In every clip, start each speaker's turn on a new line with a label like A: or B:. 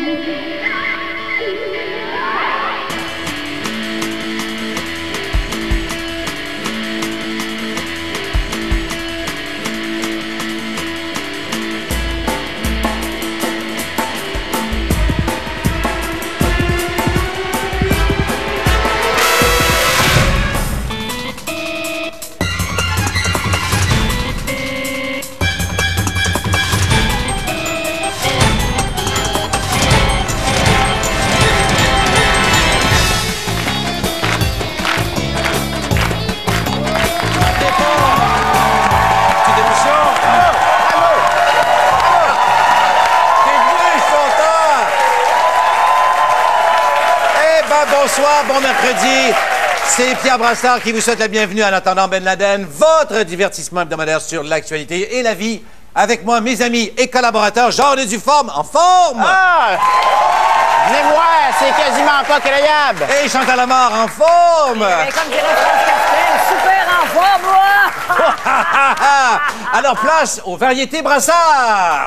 A: Bonsoir, bon mercredi. C'est Pierre Brassard qui vous souhaite la bienvenue en attendant Ben Laden, votre divertissement hebdomadaire sur l'actualité et la vie. Avec moi, mes amis et collaborateurs, Jean-René Duforme, en forme.
B: Ah! Venez voir, c'est quasiment pas croyable.
A: Et Chantal Lamar, en forme.
C: Et comme dirait France Castel, super en forme, moi.
A: Alors, place aux variétés Brassard.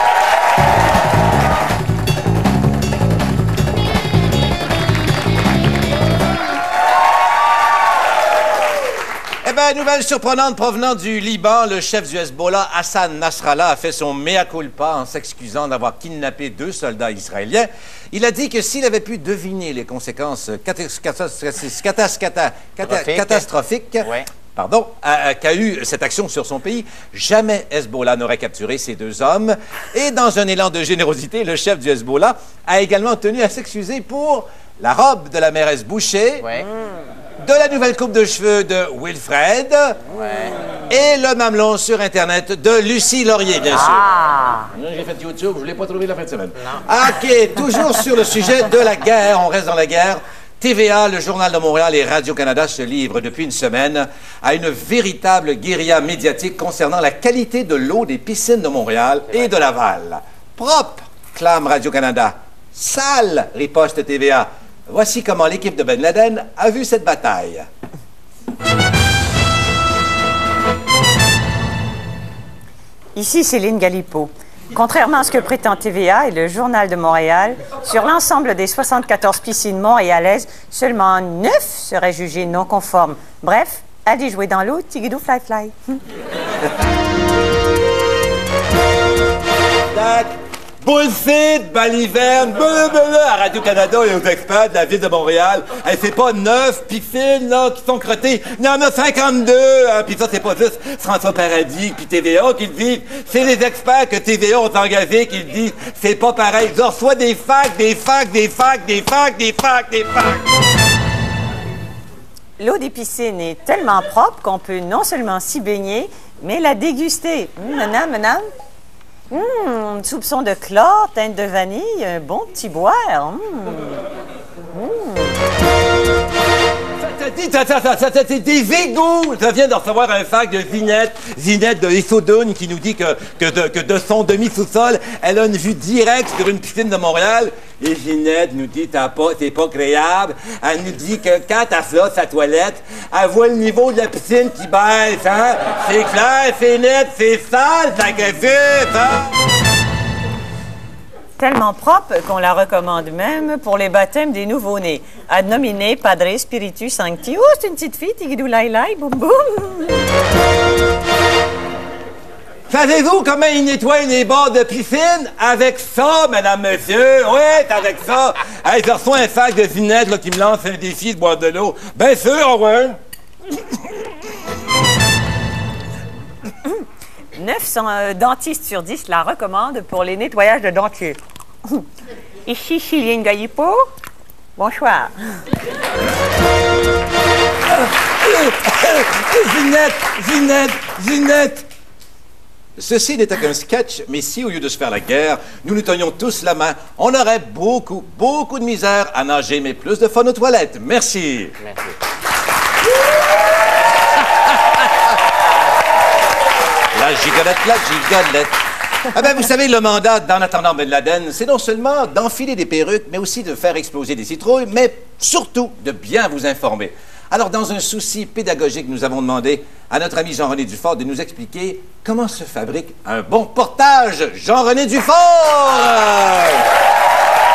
A: Eh bien, nouvelle surprenante provenant du Liban, le chef du Hezbollah, Hassan Nasrallah, a fait son mea culpa en s'excusant d'avoir kidnappé 2 soldats israéliens. Il a dit que s'il avait pu deviner les conséquences catastrophiques qu'a eu cette action sur son pays, jamais Hezbollah n'aurait capturé ces 2 hommes. Et dans un élan de générosité, le chef du Hezbollah a également tenu à s'excuser pour la robe de la mairesse Boucher.
B: Ouais.
A: De la nouvelle coupe de cheveux de Wilfred et le mamelon sur Internet de Lucie Laurier, bien sûr. J'ai fait YouTube, je ne l'ai pas trouvé la fin de semaine. OK, toujours sur le sujet de la guerre, on reste dans la guerre. TVA, le Journal de Montréal et Radio-Canada se livrent depuis une semaine à une véritable guérilla médiatique concernant la qualité de l'eau des piscines de Montréal et de Laval. Propre, clame Radio-Canada. Sale, riposte TVA. Voici comment l'équipe de Ben Laden a vu cette bataille.
C: Ici Céline Galipeau. Contrairement à ce que prétend TVA et le Journal de Montréal, sur l'ensemble des 74 piscines montréalaises, seulement 9 seraient jugées non conformes. Bref, allez jouer dans l'eau, tigidou fly fly.
A: Bullshit, baliverne, à Radio-Canada et aux experts de la Ville de Montréal. Hey, c'est pas 9 piscines, là, qui sont crottées. Il y en a 52. Hein. Puis ça, c'est pas juste François Paradis puis TVA qui le disent. C'est les experts que TVA ont engagés qui le disent. C'est pas pareil. Ils reçoivent des facs.
C: L'eau des piscines est tellement propre qu'on peut non seulement s'y baigner, mais la déguster. Madame. Soupçon de chlore, teinte de vanille, un bon petit boire.
A: Ça, c'est des égouts! Je viens de recevoir un fax de Zinette de Issoudun, qui nous dit que de son demi-sous-sol, elle a une vue directe sur une piscine de Montréal. Et Ginette nous dit, t'es pas créable. Elle nous dit que quand elle flotte sa toilette, elle voit le niveau de la piscine qui baisse, hein? C'est clair, c'est net, c'est sale, c'est agressif, hein?
C: Tellement propre qu'on la recommande même pour les baptêmes des nouveau-nés. Ad nomine Padre Spiritus Sancti. Oh, c'est une petite fille, tigidou lai lai, boum boum.
A: Savez-vous comment ils nettoient les bords de piscine? Avec ça, madame, monsieur. Oui, c'est avec ça. Hey, je reçois un fax de Zinette là, qui me lance un défi de boire de l'eau. Bien sûr, ouais.
C: 9 dentistes sur 10 la recommandent pour les nettoyages de dentiers. Ici Céline Galipeau. Bonsoir.
A: Zinette. Ceci n'était qu'un sketch, mais si, au lieu de se faire la guerre, nous nous tenions tous la main, on aurait beaucoup de misère à nager, mais plus de fun aux toilettes. Merci.
B: Merci.
A: La gigolette. Ah ben, vous savez, le mandat d'En attendant Ben Laden, c'est non seulement d'enfiler des perruques, mais aussi de faire exploser des citrouilles, mais surtout de bien vous informer. Alors, dans un souci pédagogique, nous avons demandé à notre ami Jean-René Dufort de nous expliquer comment se fabrique un bon portage. Jean-René Dufort!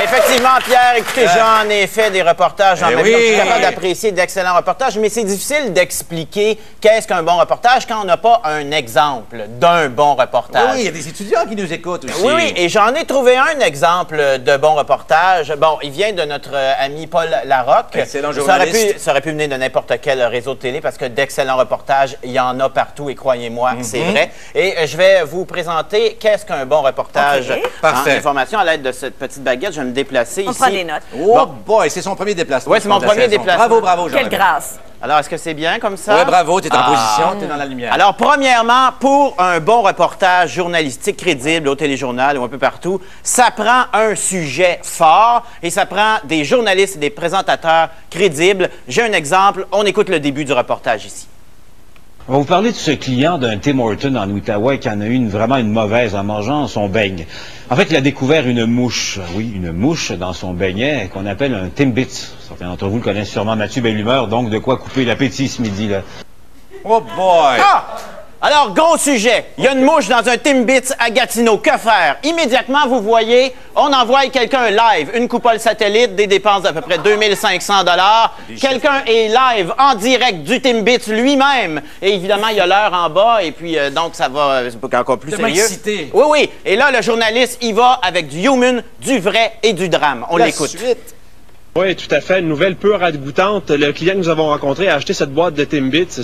B: Effectivement, Pierre, écoutez, j'en ai fait des reportages en même temps. Je suis capable d'apprécier d'excellents reportages, mais c'est difficile d'expliquer qu'est-ce qu'un bon reportage quand on n'a pas un exemple d'un bon reportage.
A: Oui, il y a des étudiants qui nous écoutent aussi.
B: Oui, et j'en ai trouvé un exemple de bon reportage. Bon, il vient de notre ami Paul Larocque.
A: Excellent journaliste.
B: Ça aurait pu venir de n'importe quel réseau de télé parce que d'excellents reportages, il y en a partout et croyez-moi, c'est vrai. Et je vais vous présenter qu'est-ce qu'un bon reportage en information à l'aide de cette petite baguette. Je vais me déplacer ici.
C: On prend des notes.
A: Oh boy, c'est son premier déplacement.
B: Oui, c'est mon premier déplacement.
A: Bravo, bravo, Jean.
C: Quelle grâce.
B: Alors, est-ce que c'est bien comme ça?
A: Oui, bravo, tu es en position, tu es dans la lumière.
B: Alors, premièrement, pour un bon reportage journalistique crédible au téléjournal ou un peu partout, ça prend un sujet fort et ça prend des journalistes et des présentateurs crédibles. J'ai un exemple, on écoute le début du reportage ici.
D: On va vous parler de ce client d'un Tim Hortons en Outaouais qui en a eu vraiment une mauvaise en mangeant son beigne. En fait, il a découvert une mouche, oui, une mouche dans son beignet qu'on appelle un Timbits. Certains d'entre vous le connaissent sûrement, Mathieu Bellumeur, donc de quoi couper l'appétit ce midi, là.
A: Oh boy!
B: Alors, gros sujet. Il y a une mouche dans un Timbits à Gatineau. Que faire? Immédiatement, vous voyez, on envoie quelqu'un live. Une coupole satellite, des dépenses d'à peu près 2500 $. Quelqu'un est live, en direct du Timbits lui-même. Et évidemment, il y a l'heure en bas. Et puis, donc, ça va encore plus sérieux.
A: Excité.
B: Oui, oui. Et là, le journaliste, il va avec du human, du vrai et du drame. On l'écoute.
E: Oui, tout à fait. Une nouvelle peu ragoûtante. Le client que nous avons rencontré a acheté cette boîte de Timbits.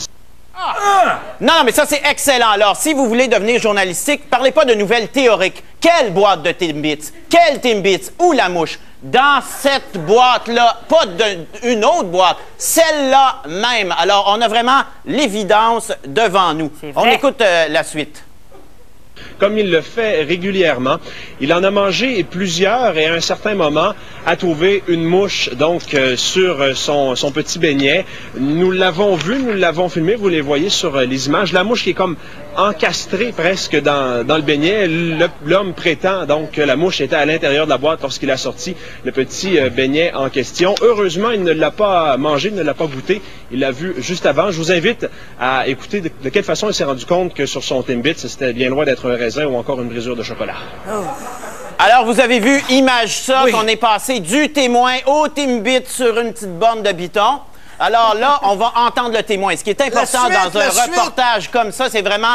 B: Non, mais ça, c'est excellent. Alors, si vous voulez devenir journalistique, parlez pas de nouvelles théoriques. Quelle boîte de Timbits? Quel Timbits? Où la mouche? Dans cette boîte-là, pas une autre boîte, celle-là même. Alors, on a vraiment l'évidence devant nous. On écoute la suite.
E: Comme il le fait régulièrement, il en a mangé plusieurs et à un certain moment a trouvé une mouche donc sur son petit beignet. Nous l'avons vu, nous l'avons filmé, vous les voyez sur les images. La mouche qui est comme encastrée presque dans le beignet. L'homme prétend donc que la mouche était à l'intérieur de la boîte lorsqu'il a sorti le petit beignet en question. Heureusement, il ne l'a pas mangé, il ne l'a pas goûté. Il l'a vu juste avant. Je vous invite à écouter de quelle façon il s'est rendu compte que sur son Timbits, c'était bien loin d'être un raisin ou encore une brisure de chocolat.
B: Alors, vous avez vu, image ça, qu'on est passé du témoin au Timbits sur une petite borne de biton. Alors là, on va entendre le témoin. Ce qui est important dans un reportage comme ça, c'est vraiment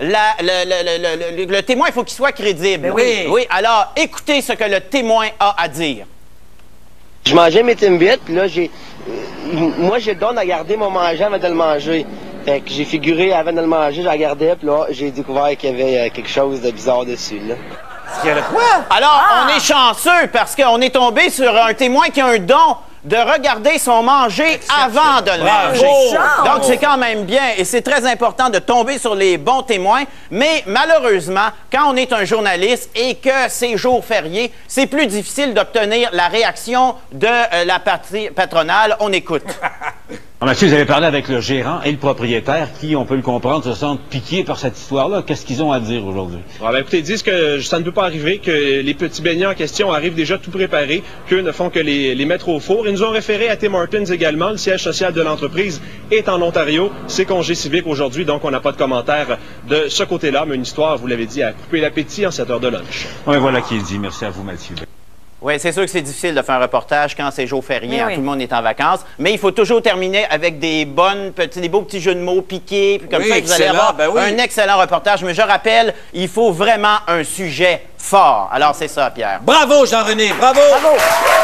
B: le témoin, il faut qu'il soit crédible.
C: Oui.
B: Oui, alors écoutez ce que le témoin a à dire.
F: Je mangeais mes Timbits, puis là, moi, j'ai le don de garder mon manger avant de le manger. Fait que j'ai figuré avant de le manger, je regardais, puis là, j'ai découvert qu'il y avait quelque chose de bizarre dessus, là.
B: Alors, on est chanceux parce qu'on est tombé sur un témoin qui a un don de regarder son manger avant de le manger. Donc, c'est quand même bien et c'est très important de tomber sur les bons témoins. Mais malheureusement, quand on est un journaliste et que c'est jour férié, c'est plus difficile d'obtenir la réaction de la partie patronale. On écoute.
D: Mathieu, vous avez parlé avec le gérant et le propriétaire qui, on peut le comprendre, se sentent piqués par cette histoire-là. Qu'est-ce qu'ils ont à dire aujourd'hui?
E: Écoutez, ils disent que ça ne peut pas arriver, que les petits beignets en question arrivent déjà tout préparés, qu'eux ne font que les mettre au four. Ils nous ont référé à Tim Hortons également. Le siège social de l'entreprise est en Ontario. C'est congé civique aujourd'hui, donc on n'a pas de commentaire de ce côté-là. Mais une histoire, vous l'avez dit, à couper l'appétit en cette heure de lunch.
D: Oui, voilà qui est dit. Merci à vous, Mathieu.
B: Oui, c'est sûr que c'est difficile de faire un reportage quand c'est jour férié, tout le monde est en vacances. Mais il faut toujours terminer avec des beaux petits jeux de mots piqués. Puis comme ça, vous allez avoir un excellent reportage. Mais je rappelle, il faut vraiment un sujet fort. Alors, c'est ça, Pierre.
A: Bravo, Jean-René, bravo!
B: Bravo!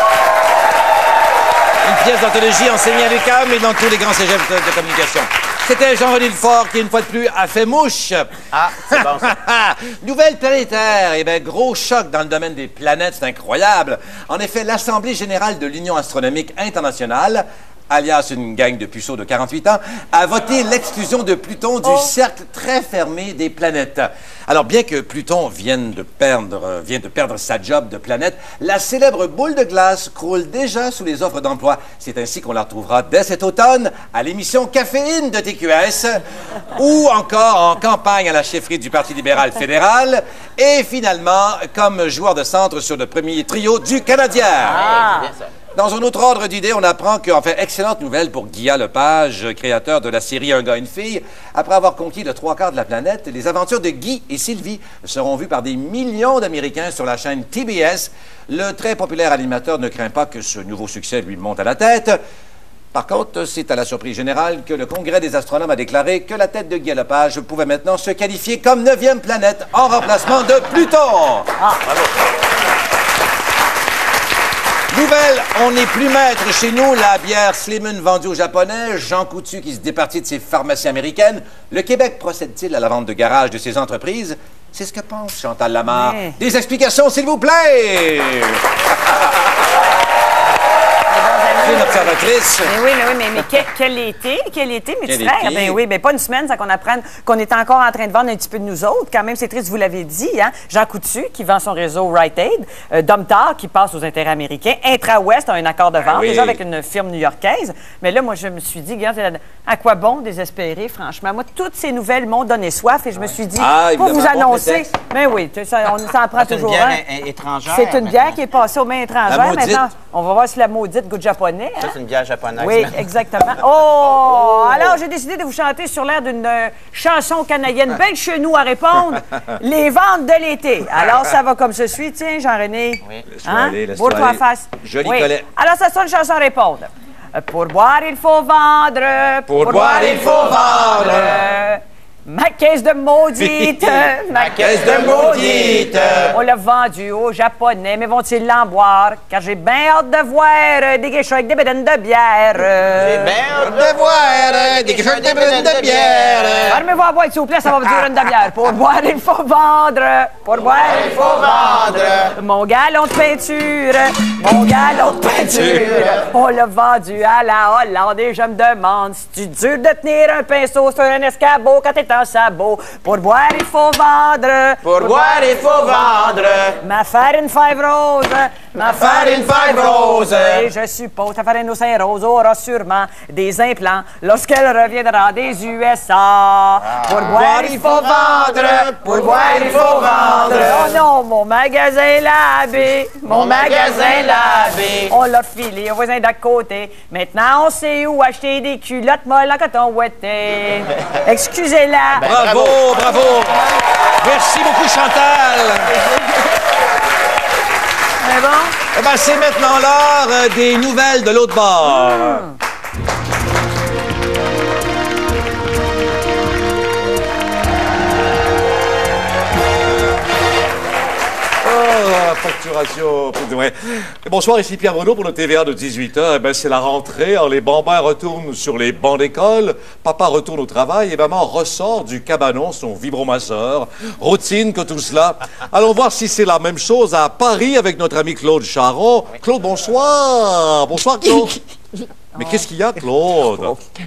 A: Une pièce d'anthologie enseignée à l'UQAM et dans tous les grands cégeps de communication. C'était Jean-René Lefort qui, une fois de plus, a fait mouche.
B: Ah, c'est bon ça.
A: Nouvelle planétaire. Eh bien, gros choc dans le domaine des planètes, c'est incroyable. En effet, l'Assemblée générale de l'Union astronomique internationale, alias une gang de puceaux de 48 ans, a voté l'exclusion de Pluton du cercle très fermé des planètes. Alors, bien que Pluton vienne de perdre sa job de planète, la célèbre boule de glace croule déjà sous les offres d'emploi. C'est ainsi qu'on la retrouvera dès cet automne à l'émission Caféine de TQS ou encore en campagne à la chefferie du Parti libéral fédéral et finalement comme joueur de centre sur le premier trio du Canadien. Dans un autre ordre d'idée, on apprend que, enfin, excellente nouvelle pour Guy Lepage, créateur de la série Un gars, une fille. Après avoir conquis le 3/4 de la planète, les aventures de Guy et Sylvie seront vues par des millions d'Américains sur la chaîne TBS. Le très populaire animateur ne craint pas que ce nouveau succès lui monte à la tête. Par contre, c'est à la surprise générale que le Congrès des astronomes a déclaré que la tête de Guy Lepage pouvait maintenant se qualifier comme 9e planète en remplacement de Pluton. Ah, bravo. Nouvelle, on n'est plus maître chez nous. La bière Slimmon vendue aux Japonais, Jean Coutu qui se départit de ses pharmacies américaines. Le Québec procède-t-il à la vente de garage de ses entreprises? C'est ce que pense Chantal Lamarre.
C: Mais...
A: Des explications, s'il vous plaît! Une observatrice.
C: Mais quel été, mes petits frères? Ben oui, ben pas une semaine sans qu'on apprenne qu'on est encore en train de vendre un petit peu de nous autres. Quand même, c'est triste, vous l'avez dit, hein? Jean Coutu, qui vend son réseau Rite Aid, Domtar, qui passe aux intérêts américains, Intra-Ouest a un accord de vente, déjà avec une firme new-yorkaise. Mais là, moi, je me suis dit, regarde, à quoi bon désespérer, franchement? Moi, toutes ces nouvelles m'ont donné soif et je me suis dit, pour vous annoncer... Mais oui, ça en prend toujours un.
B: C'est une bière étrangère.
C: C'est une bière qui est passée aux mains étrangères. Maintenant, on va voir si la maudite goûte japonais. Hein?
B: Ça, c'est une bière japonaise.
C: Oui, exactement. Oh! Alors, j'ai décidé de vous chanter sur l'air d'une chanson canadienne bien de chez nous à répondre. Les ventes de l'été. Alors, ça va comme ceci. Tiens, Jean-René.
B: Oui.
A: Hein?
C: Bourre-toi face.
A: Joli collet.
C: Alors, ça sonne chanson à répondre. Pour boire, il faut vendre.
A: Pour boire, il faut vendre.
C: Ma caisse de maudite,
A: ma caisse de maudite.
C: On l'a vendu aux Japonais, mais vont-ils l'en boire? Car j'ai bien hâte de voir des geishas avec des bédaines de bière.
B: J'ai bien hâte
A: de voir des geishas avec des bédaines de bière.
C: Fermez-vous à boire, s'il vous plaît, ça va vous durer une demi-heure. Pour boire, il faut vendre. Pour boire, il faut vendre. Mon galon de peinture, mon galon de peinture. On l'a vendu à la Hollande et je me demande si tu dur de tenir un pinceau sur un escabeau quand t'es en sabot. Pour boire, il faut vendre.
B: Pour boire, il faut vendre.
C: Ma farine Five Rose.
A: Ma farine Five Rose.
C: Et je suppose ta farine au Saint-Rose aura sûrement des implants lorsqu'elle reviendra des USA. Pour boire, il faut vendre. Pour boire, il faut vendre. Oh non, mon magasin lavé. Mon magasin lavé. On l'a filé au voisin d'à côté. Maintenant, on sait où acheter des culottes molles en coton ouetté. Excusez-la.
A: Bravo, bravo. Merci beaucoup, Chantal.
C: C'est bon?
A: Eh bien, c'est maintenant l'heure des nouvelles de l'autre bord. Facturation. Ouais. Bonsoir, ici Pierre Bruno pour le TVA de 18h. Eh bien, c'est la rentrée. Alors, les bambins retournent sur les bancs d'école. Papa retourne au travail et maman ressort du cabanon son vibromasseur. Routine que tout cela. Allons voir si c'est la même chose à Paris avec notre ami Claude Charon. Claude, bonsoir. Bonsoir, Claude. Mais qu'est-ce qu'il y a, Claude?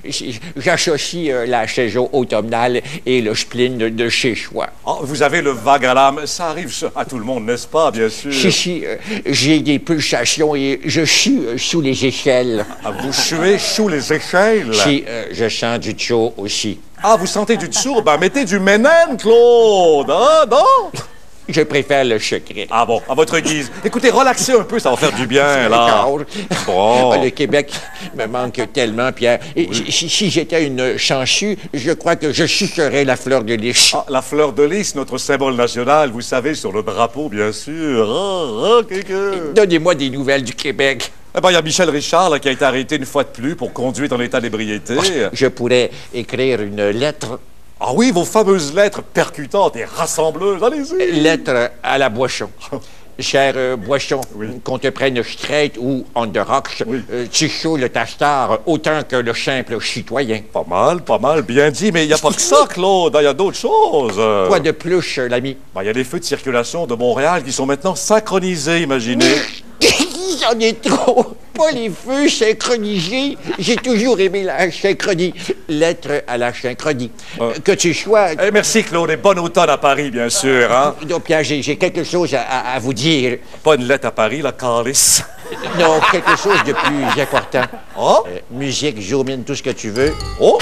G: J'associe la saison automnale et le spleen de Chéchois.
A: Oh, vous avez le vague à l'âme. Ça arrive à tout le monde, n'est-ce pas, bien sûr?
G: Si, j'ai des pulsations et je sue sous les échelles.
A: Ah, vous suez sous les échelles?
G: Si, je sens du chaud aussi.
A: Ah, vous sentez du dessous? Ben, mettez du ménène, Claude. Ah, non?
G: Je préfère le secret.
A: Ah bon, à votre guise. Écoutez, relaxez un peu, ça va faire du bien, là. Bon.
G: Le Québec me manque tellement, Pierre. Et si j'étais une chanceux, je crois que je sucerais la fleur de lys.
A: Ah, la fleur de lys, notre symbole national, vous savez, sur le drapeau, bien sûr.
G: Donnez-moi des nouvelles du Québec.
A: Eh bien, il y a Michel Richard, là, qui a été arrêté une fois de plus pour conduire en état d'ébriété.
G: Je pourrais écrire une lettre.
A: Ah oui, vos fameuses lettres percutantes et rassembleuses, allez-y.
G: Lettre à la Boisson. Cher Boisson, qu'on te prenne straight ou on the rocks, tu saoules ta star autant que le simple citoyen.
A: Pas mal, bien dit, mais il n'y a pas que ça, Claude, il y a d'autres choses.
G: Quoi de plus, l'ami?
A: Il y a les feux de circulation de Montréal qui sont maintenant synchronisés, imaginez.
G: J'en ai trop! Pas les feux synchronisés! J'ai toujours aimé la synchronie. Lettre à la synchronie. Que tu sois...
A: merci, Claude, et bon automne à Paris, bien sûr, hein?
G: Donc, Pierre, j'ai quelque chose à vous dire.
A: Pas une lettre à Paris, la calice.
G: Non, quelque chose de plus important.
A: Oh?
G: Musique, zoom in, tout ce que tu veux.
A: Oh!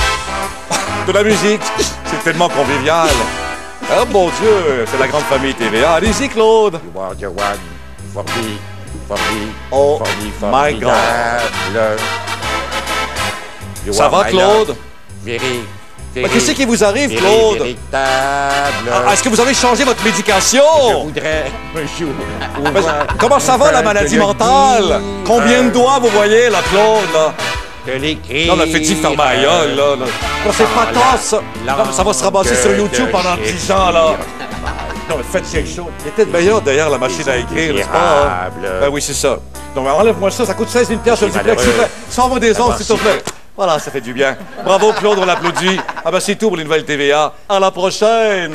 A: De la musique! C'est tellement convivial. Oh, mon Dieu, c'est la grande famille TVA. Allez-y, Claude!
G: You are the one for me.
A: Oh my God. Ça va, Claude? Qu'est-ce qui vous arrive, Claude? Est-ce que vous avez changé votre médication?
G: Je voudrais
A: Comment ça va, la maladie mentale? Combien de doigts vous voyez, là, Claude, là? Non, la fait-il fermer à gueule, là. Non, c'est pas ça. Non, ça va se ramasser sur YouTube pendant 10 ans, là. Non, mais faites quelque chose. Il était meilleur derrière la machine à écrire, n'est-ce pas? Ben oui, c'est ça. Donc, enlève-moi ça coûte 16 000 sur le duplex, s'il te plaît. Sors-moi des ondes, s'il te plaît. Voilà, ça fait du bien. Bravo, Claude, on l'applaudit. Ah ben, c'est tout pour les nouvelles TVA. À la prochaine!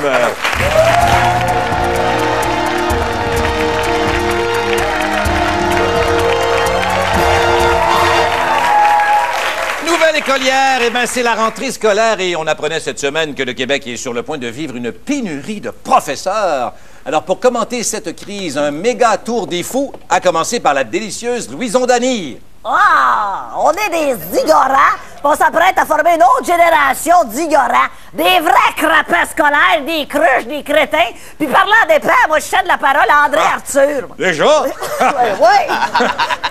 A: Nouvelle écolière, eh bien, c'est la rentrée scolaire et on apprenait cette semaine que le Québec est sur le point de vivre une pénurie de professeurs. Alors, pour commenter cette crise, un méga tour des fous, à commencer par la délicieuse Louison Dany.
H: Ah! On est des ignorants, puis on s'apprête à former une autre génération d'ignorants, des vrais crapets scolaires, des cruches, des crétins. Puis parlant des pères, moi, je cède la parole à André Arthur.
A: Déjà?
H: Oui.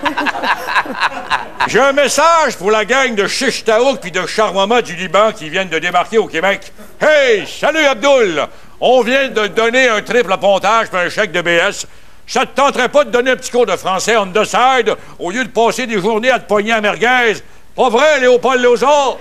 G: J'ai un message pour la gang de Chichtaouk puis de Charwama du Liban qui viennent de débarquer au Québec. Hey, salut Abdoul! On vient de donner un triple pontage puis un chèque de BS. Ça te tenterait pas de donner un petit cours de français on the side au lieu de passer des journées à te pogner à merguez? Pas vrai, Léopold Lozon?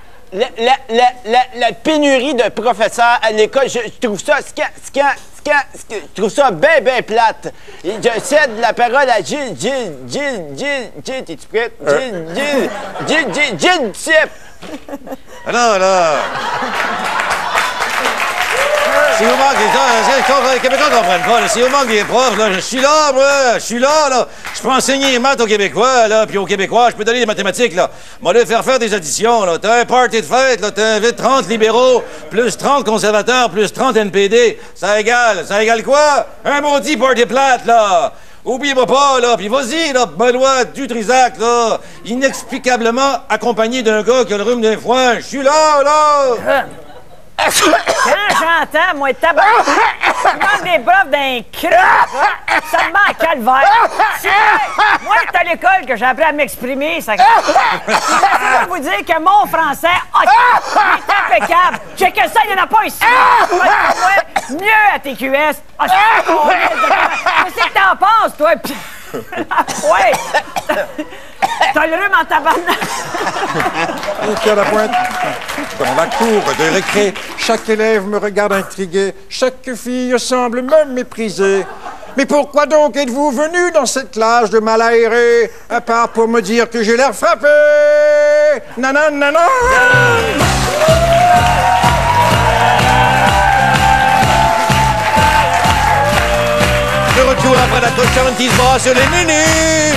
B: La pénurie de professeurs à l'école, je trouve ça je trouve ça bien plate. Et je cède la parole à Gilles, t'es-tu prête? Gilles Tip.
A: Alors, si vous manquez, les Québécois ne comprennent pas. Si vous manquez des profs, là, je suis là, moi. Je peux enseigner les maths aux Québécois, là, puis aux Québécois, je peux donner des mathématiques, là. Moi, là, faire des additions, là. T'as un party de fête, là, t'invites 30 libéraux, plus 30 conservateurs, plus 30 NPD. Ça égale quoi? Un maudit party plate, là. Oubliez-moi pas, là, puis vas-y, là, Benoît Dutrisac, là, inexplicablement accompagné d'un gars qui a le rhume d'un foin. Je suis là!
C: Quand j'entends, moi, tabac, je manque des profs d'un creux, ça me met en calvaire. Moi, c'est à l'école que j'ai appris à m'exprimer. Ça... Je vais vous dire que mon français est impeccable. Checkez ça, il n'y en a pas ici. Mieux à TQS. Qu'est-ce que t'en penses, toi? Ouais! T'as le rhume en tabarnak!
G: Au à la pointe, dans la cour de récré, chaque élève me regarde intrigué, chaque fille semble me mépriser. Mais pourquoi donc êtes-vous venu dans cette classe de mal aéré, à part pour me dire que j'ai l'air frappé? Nanana!
A: De retour après la cochonne qui se bat sur les menus!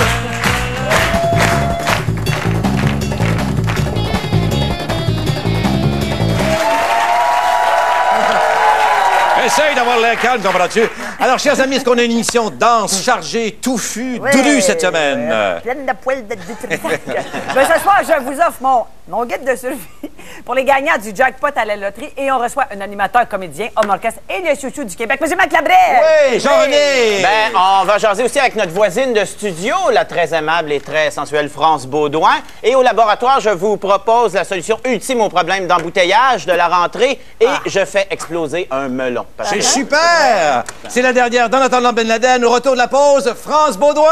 A: Essaye d'avoir l'air calme, comprends-tu? Alors, chers amis, est-ce qu'on a une émission danse chargée, touffue, drue cette semaine?
H: Pleine de poils de détrisac. Ben, ce soir, je vous offre mon guide de survie pour les gagnants du jackpot à la loterie et on reçoit un animateur, comédien, homme orchestre et le chouchou du Québec, M. Marc Labrèche.
A: Oui, Jean-René!
B: Ben, on va jaser aussi avec notre voisine de studio, la très aimable et très sensuelle France Baudouin. Et au laboratoire, je vous propose la solution ultime au problème d'embouteillage de la rentrée et je fais exploser un melon.
A: C'est super! C'est la dernière. Dans l'attendant Ben Laden, au retour de la pause, France Baudouin!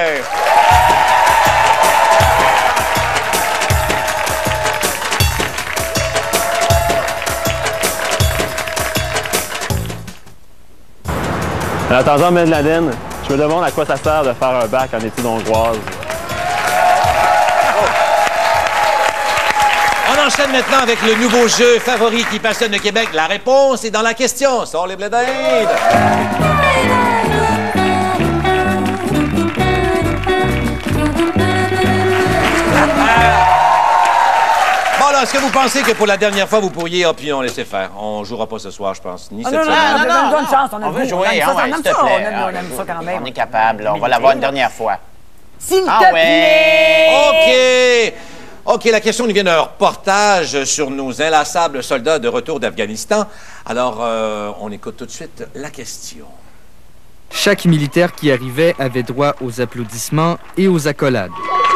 I: En attendant Ben Laden, je me demande à quoi ça sert de faire un bac en études hongroises.
A: On enchaîne maintenant avec le nouveau jeu favori qui passionne le Québec. La réponse est dans la question. Sors les blés d'Inde. Bon, là, est-ce que vous pensez que pour la dernière fois, vous pourriez... Ah, puis on laissez faire. On jouera pas ce soir, je pense. Ni cette semaine.
C: Non, donne une chance.
B: On veut jouer, hein, s'il te plaît.
C: On aime ça quand même.
B: On est capable, là. On va l'avoir une dernière fois.
C: S'il te plaît!
A: OK, la question nous vient d'un reportage sur nos inlassables soldats de retour d'Afghanistan. Alors, on écoute tout de suite la question.
J: Chaque militaire qui arrivait avait droit aux applaudissements et aux accolades.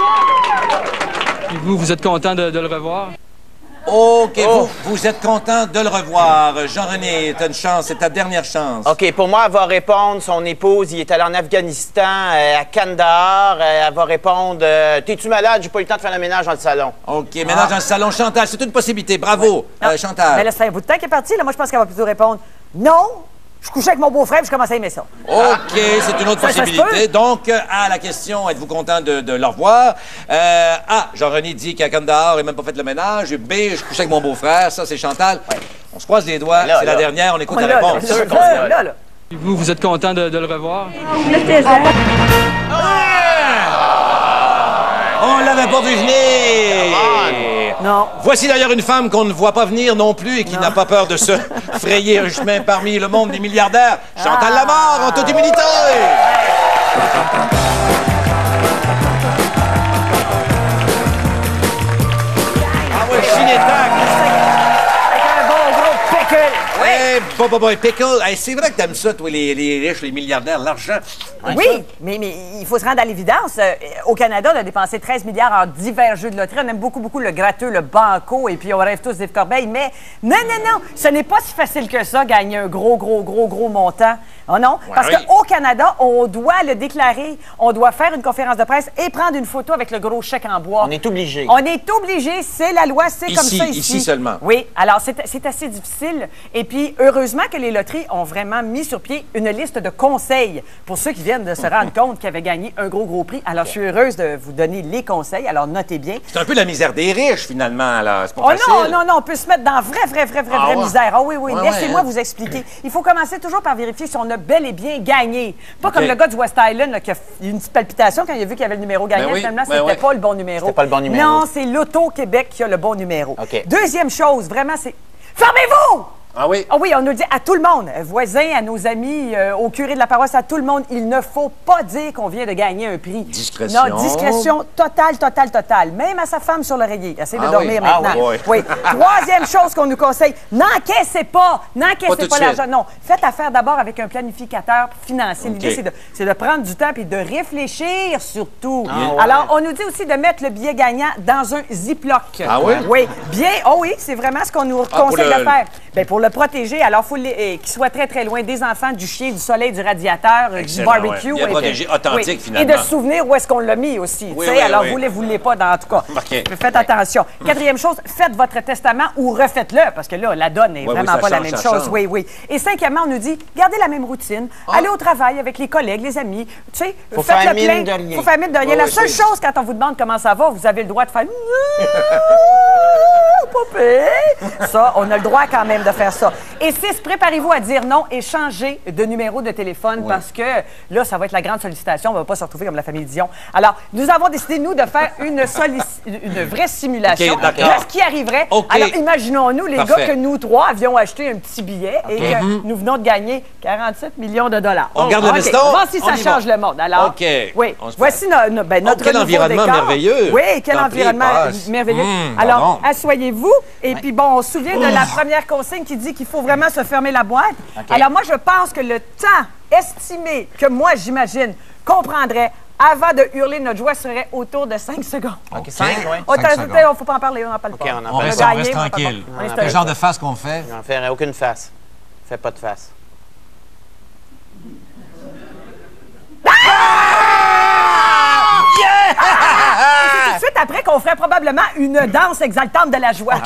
K: Et vous êtes content de le revoir?
A: OK, vous êtes content de le revoir. Jean-René, t'as une chance, c'est ta dernière chance.
B: OK, pour moi, elle va répondre, son épouse, il est allé en Afghanistan, à Kandahar, elle va répondre, t'es-tu malade? J'ai pas eu le temps de faire le ménage dans le salon.
A: OK, ménage dans le salon. Chantal, c'est une possibilité. Bravo, Chantal.
H: Mais là, ça fait un bout de temps qu'elle est partie. Là. Moi, je pense qu'elle va plutôt répondre non. Je couchais avec mon beau-frère et je commençais à aimer ça.
A: OK, c'est une autre possibilité. Donc, A, la question, êtes-vous content de le revoir? A, Jean-René dit qu'à Kandahar, il n'a même pas fait le ménage. B, je couchais avec mon beau-frère. Ça, c'est Chantal. Ouais. On se croise les doigts. C'est la dernière. On écoute la réponse.
K: Et vous êtes content de le revoir?
A: On l'avait pas vu venir!
H: Non.
A: Voici d'ailleurs une femme qu'on ne voit pas venir non plus et qui n'a pas peur de se frayer un chemin parmi le monde des milliardaires. Chantal Lamarre, en toute humilité! Ah ouais, Chinétac!
H: Avec un bon gros pickle!
A: Oui, pickle. Hey, c'est vrai que t'aimes ça, toi, les riches, les milliardaires, l'argent.
H: Oui, mais il faut se rendre à l'évidence. Au Canada, on a dépensé 13 milliards en divers jeux de loterie. On aime beaucoup le gratteux, le banco, et puis on rêve tous d'Yves Corbeil. Mais non, ce n'est pas si facile que ça, gagner un gros montant. Oh non, parce qu'au Canada, on doit le déclarer, on doit faire une conférence de presse et prendre une photo avec le gros chèque en bois.
B: On est obligé.
H: On est obligé, c'est la loi, c'est comme ça ici.
A: Ici seulement.
H: Oui, alors c'est assez difficile. Et puis, heureusement que les loteries ont vraiment mis sur pied une liste de conseils pour ceux qui viennent de se rendre compte qu'ils avaient gagné un gros prix. Alors, je suis heureuse de vous donner les conseils. Alors, notez bien.
A: C'est un peu la misère des riches, finalement, là. C'est pas facile.
H: Non, on peut se mettre dans vraie misère. Ah oui, laissez-moi vous expliquer. Il faut commencer toujours par vérifier si on a bel et bien gagné. Pas comme le gars du West Island, là, qui a eu une petite palpitation quand il a vu qu'il y avait le numéro gagnant. Finalement, c'était pas le bon numéro.
B: C'était pas le bon numéro.
H: Non, c'est l'Auto-Québec qui a le bon numéro.
B: OK.
H: Deuxième chose, vraiment, c'est... Fermez-vous!
A: Ah oui?
H: Ah oui, on nous le dit à tout le monde, voisins, à nos amis, au curé de la paroisse, à tout le monde, il ne faut pas dire qu'on vient de gagner un prix.
A: Discrétion.
H: Non, discrétion totale. Même à sa femme sur l'oreiller. Essayez de dormir maintenant. Oui. Troisième chose qu'on nous conseille, n'encaissez pas l'argent. Non, faites affaire d'abord avec un planificateur financier. L'idée, c'est de prendre du temps et de réfléchir surtout. Alors, on nous dit aussi de mettre le billet gagnant dans un Ziploc.
A: Ah oui?
H: Oui. Bien, oui, c'est vraiment ce qu'on nous conseille de faire. Bien, pour le protéger, alors il faut qu'il soit très loin des enfants, du chien, du soleil, du radiateur, du barbecue.
A: Bien protégé, authentique, finalement.
H: Et de se souvenir où est-ce qu'on l'a mis aussi. Alors, vous ne les voulez pas, en tout cas. Faites attention. Quatrième chose, faites votre testament ou refaites-le, parce que là, la donne n'est vraiment pas la même chose. Oui. Et cinquièmement, on nous dit, gardez la même routine, allez au travail avec les collègues, les amis, tu sais,
B: faites le plein. Il
H: faut faire mine de rien. La seule chose, quand on vous demande comment ça va, vous avez le droit de faire... Ça, on a le droit quand même de faire ça. Et 6, préparez-vous à dire non et changer de numéro de téléphone parce que là, ça va être la grande sollicitation. On ne va pas se retrouver comme la famille Dion. Alors, nous avons décidé, nous, de faire une vraie simulation de ce qui arriverait. Alors, imaginons-nous, les gars, que nous trois avions acheté un petit billet et que nous venons de gagner 47 millions de dollars.
A: On regarde le liston.
H: On va voir si ça change le monde. Alors, oui. Voici notre
A: quel environnement merveilleux.
H: Oui, quel environnement merveilleux. Alors, asseyez-vous. Et puis, bon, on se souvient de la première consigne qui dit qu'il faut vraiment se fermer la boîte. Alors, moi, je pense que le temps estimé que moi, j'imagine, qu'on prendrait avant de hurler notre joie serait autour de 5 secondes.
B: OK, 5, oui.
H: Il ne faut pas en parler, on n'en parle pas.
A: On reste tranquille. Quel genre de face qu'on fait?
B: Je n'en ferai aucune face. Fais pas de face.
H: C'est tout de suite après qu'on ferait probablement une danse exaltante de la joie.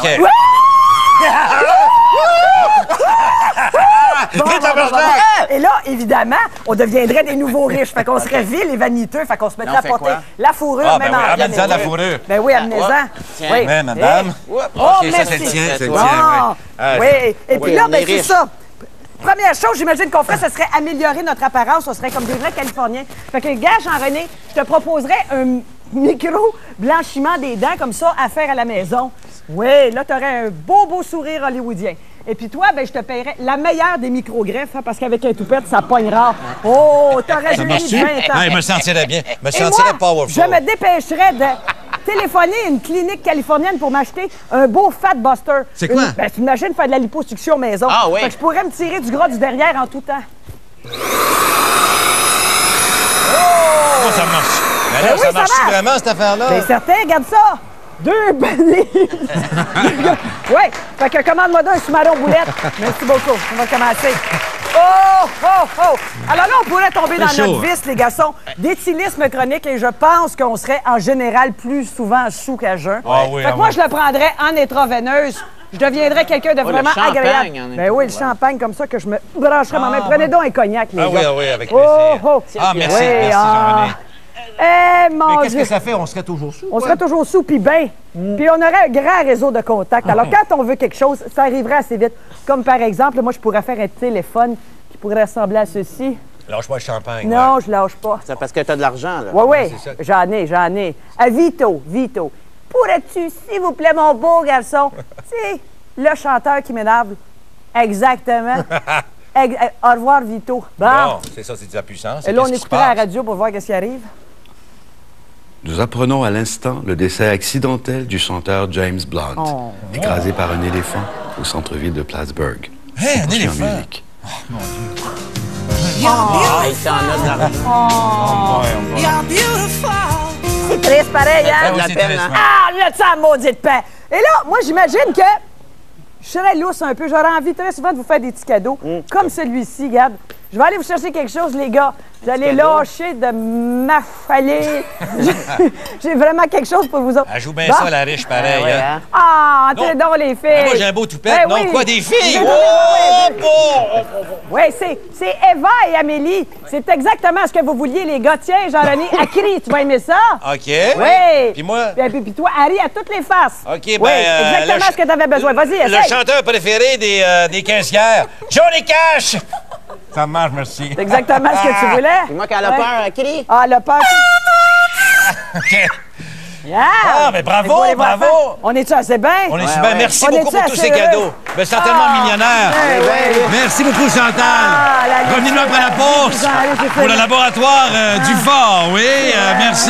H: Et là, évidemment, on deviendrait des nouveaux riches. Fait qu'on serait vil et vaniteux. Fait qu'on se mettrait à porter la fourrure, même en
A: amenez-en la fourrure.
H: Ben oui, amenez-en.
A: Oui, madame.
H: OK, ça, c'est le tien. C'est le tien, oui. Et puis là, ben c'est ça. Première chose, j'imagine qu'on ferait, ce serait améliorer notre apparence. On serait comme des vrais Californiens. Fait que, gars, Jean-René, je te proposerais un micro-blanchiment des dents comme ça à faire à la maison. Oui, là, tu aurais un beau sourire hollywoodien. Et puis toi, ben, je te paierais la meilleure des micro-greffes, parce qu'avec un toupette, ça pogne rare. Oh, t'aurais jeuni de 20 ans.
A: Je me sentirais bien. Je me sentirais powerful.
H: Je me dépêcherais de téléphoner à une clinique californienne pour m'acheter un beau Fat Buster.
A: C'est quoi?
H: Ben, c'est une machine pour faire de la liposuction maison.
B: Ah oui?
H: Fait que je pourrais me tirer du gras du derrière en tout temps.
A: ça
H: oui,
A: marche vraiment, cette affaire-là?
H: C'est certain, regarde ça! 2 bananes! Oui, fait que commande-moi un sous-maron boulette. Merci beaucoup, on va commencer. Oh, oh, oh! Alors là, on pourrait tomber dans notre vice, les garçons, d'éthylisme chronique et je pense qu'on serait en général plus souvent sous qu'à jeun. Fait que moi, je le prendrais en intraveineuse. Je deviendrais quelqu'un de vraiment agréable. Ben oui, le champagne comme ça que je me brancherais moi-même. Prenez donc un cognac, les gars.
A: Ah oui, avec plaisir.
H: Oh, oh.
A: Merci, merci, Jean-René.
H: Eh, mon
A: Mais qu'est-ce
H: Dieu.
A: que ça fait? On serait toujours sous.
H: On serait toujours sous, puis bien. Puis on aurait un grand réseau de contacts. Alors, quand on veut quelque chose, ça arriverait assez vite. Comme par exemple, moi, je pourrais faire un téléphone qui pourrait ressembler à ceci.
A: Lâche pas le champagne.
H: Non, je lâche pas.
B: C'est parce que t'as de l'argent, là.
H: Oui, j'en ai. À Vito. Pourrais-tu, s'il vous plaît, mon beau garçon, c'est le chanteur qui m'énerve. Exactement. Au revoir, Vito. Bon,
A: c'est ça, c'est de la puissance.
H: et là, on écouterait la radio pour voir qu'est-ce qui arrive.
L: Nous apprenons à l'instant le décès accidentel du chanteur James Blunt, écrasé par un éléphant au centre-ville de Plattsburgh.
A: Hé, un éléphant!
B: Mon Dieu. Il t'en a de l'argent.
H: C'est triste, pareil, hein?
B: de la peine, hein?
H: Ah, là, tu as maudite paix. Et là, moi, j'imagine que je serais lousse un peu. J'aurais envie très souvent de vous faire des petits cadeaux, comme celui-ci, regarde. Je vais aller vous chercher quelque chose, les gars. Vous allez lâcher de m'affaler. J'ai vraiment quelque chose pour vous autres.
A: Elle joue bien ça, la riche, pareil. Hein?
H: Ah, t'es donc les filles.
A: Moi, j'ai un beau toupette.
H: Ben
A: non,
H: oui.
A: quoi, des filles?
H: Oui, c'est Eva et Amélie. C'est exactement ce que vous vouliez, les gars. Tiens, Jean-René, Akri, tu vas aimer ça?
A: OK.
H: Oui.
A: Puis moi?
H: Puis toi, Harry, à toutes les faces.
A: OK,
H: oui,
A: ben...
H: exactement ce que tu avais besoin. Vas-y, essaye.
A: Le chanteur préféré des caissières, Johnny Cash! Ça marche, merci.
H: C'est exactement ce que tu voulais.
B: Et moi, quand elle a peur, crie.
H: Ah, elle a peur.
A: OK.
H: Yeah.
A: Ah, mais bravo, bravo.
H: On est-tu assez bien?
A: On est super. Merci beaucoup pour tous ces
H: heureux?
A: cadeaux. Ben, certainement millionnaire. Merci beaucoup, Chantal. Revenez-nous après la pause pour le laboratoire du fort. Oui, merci.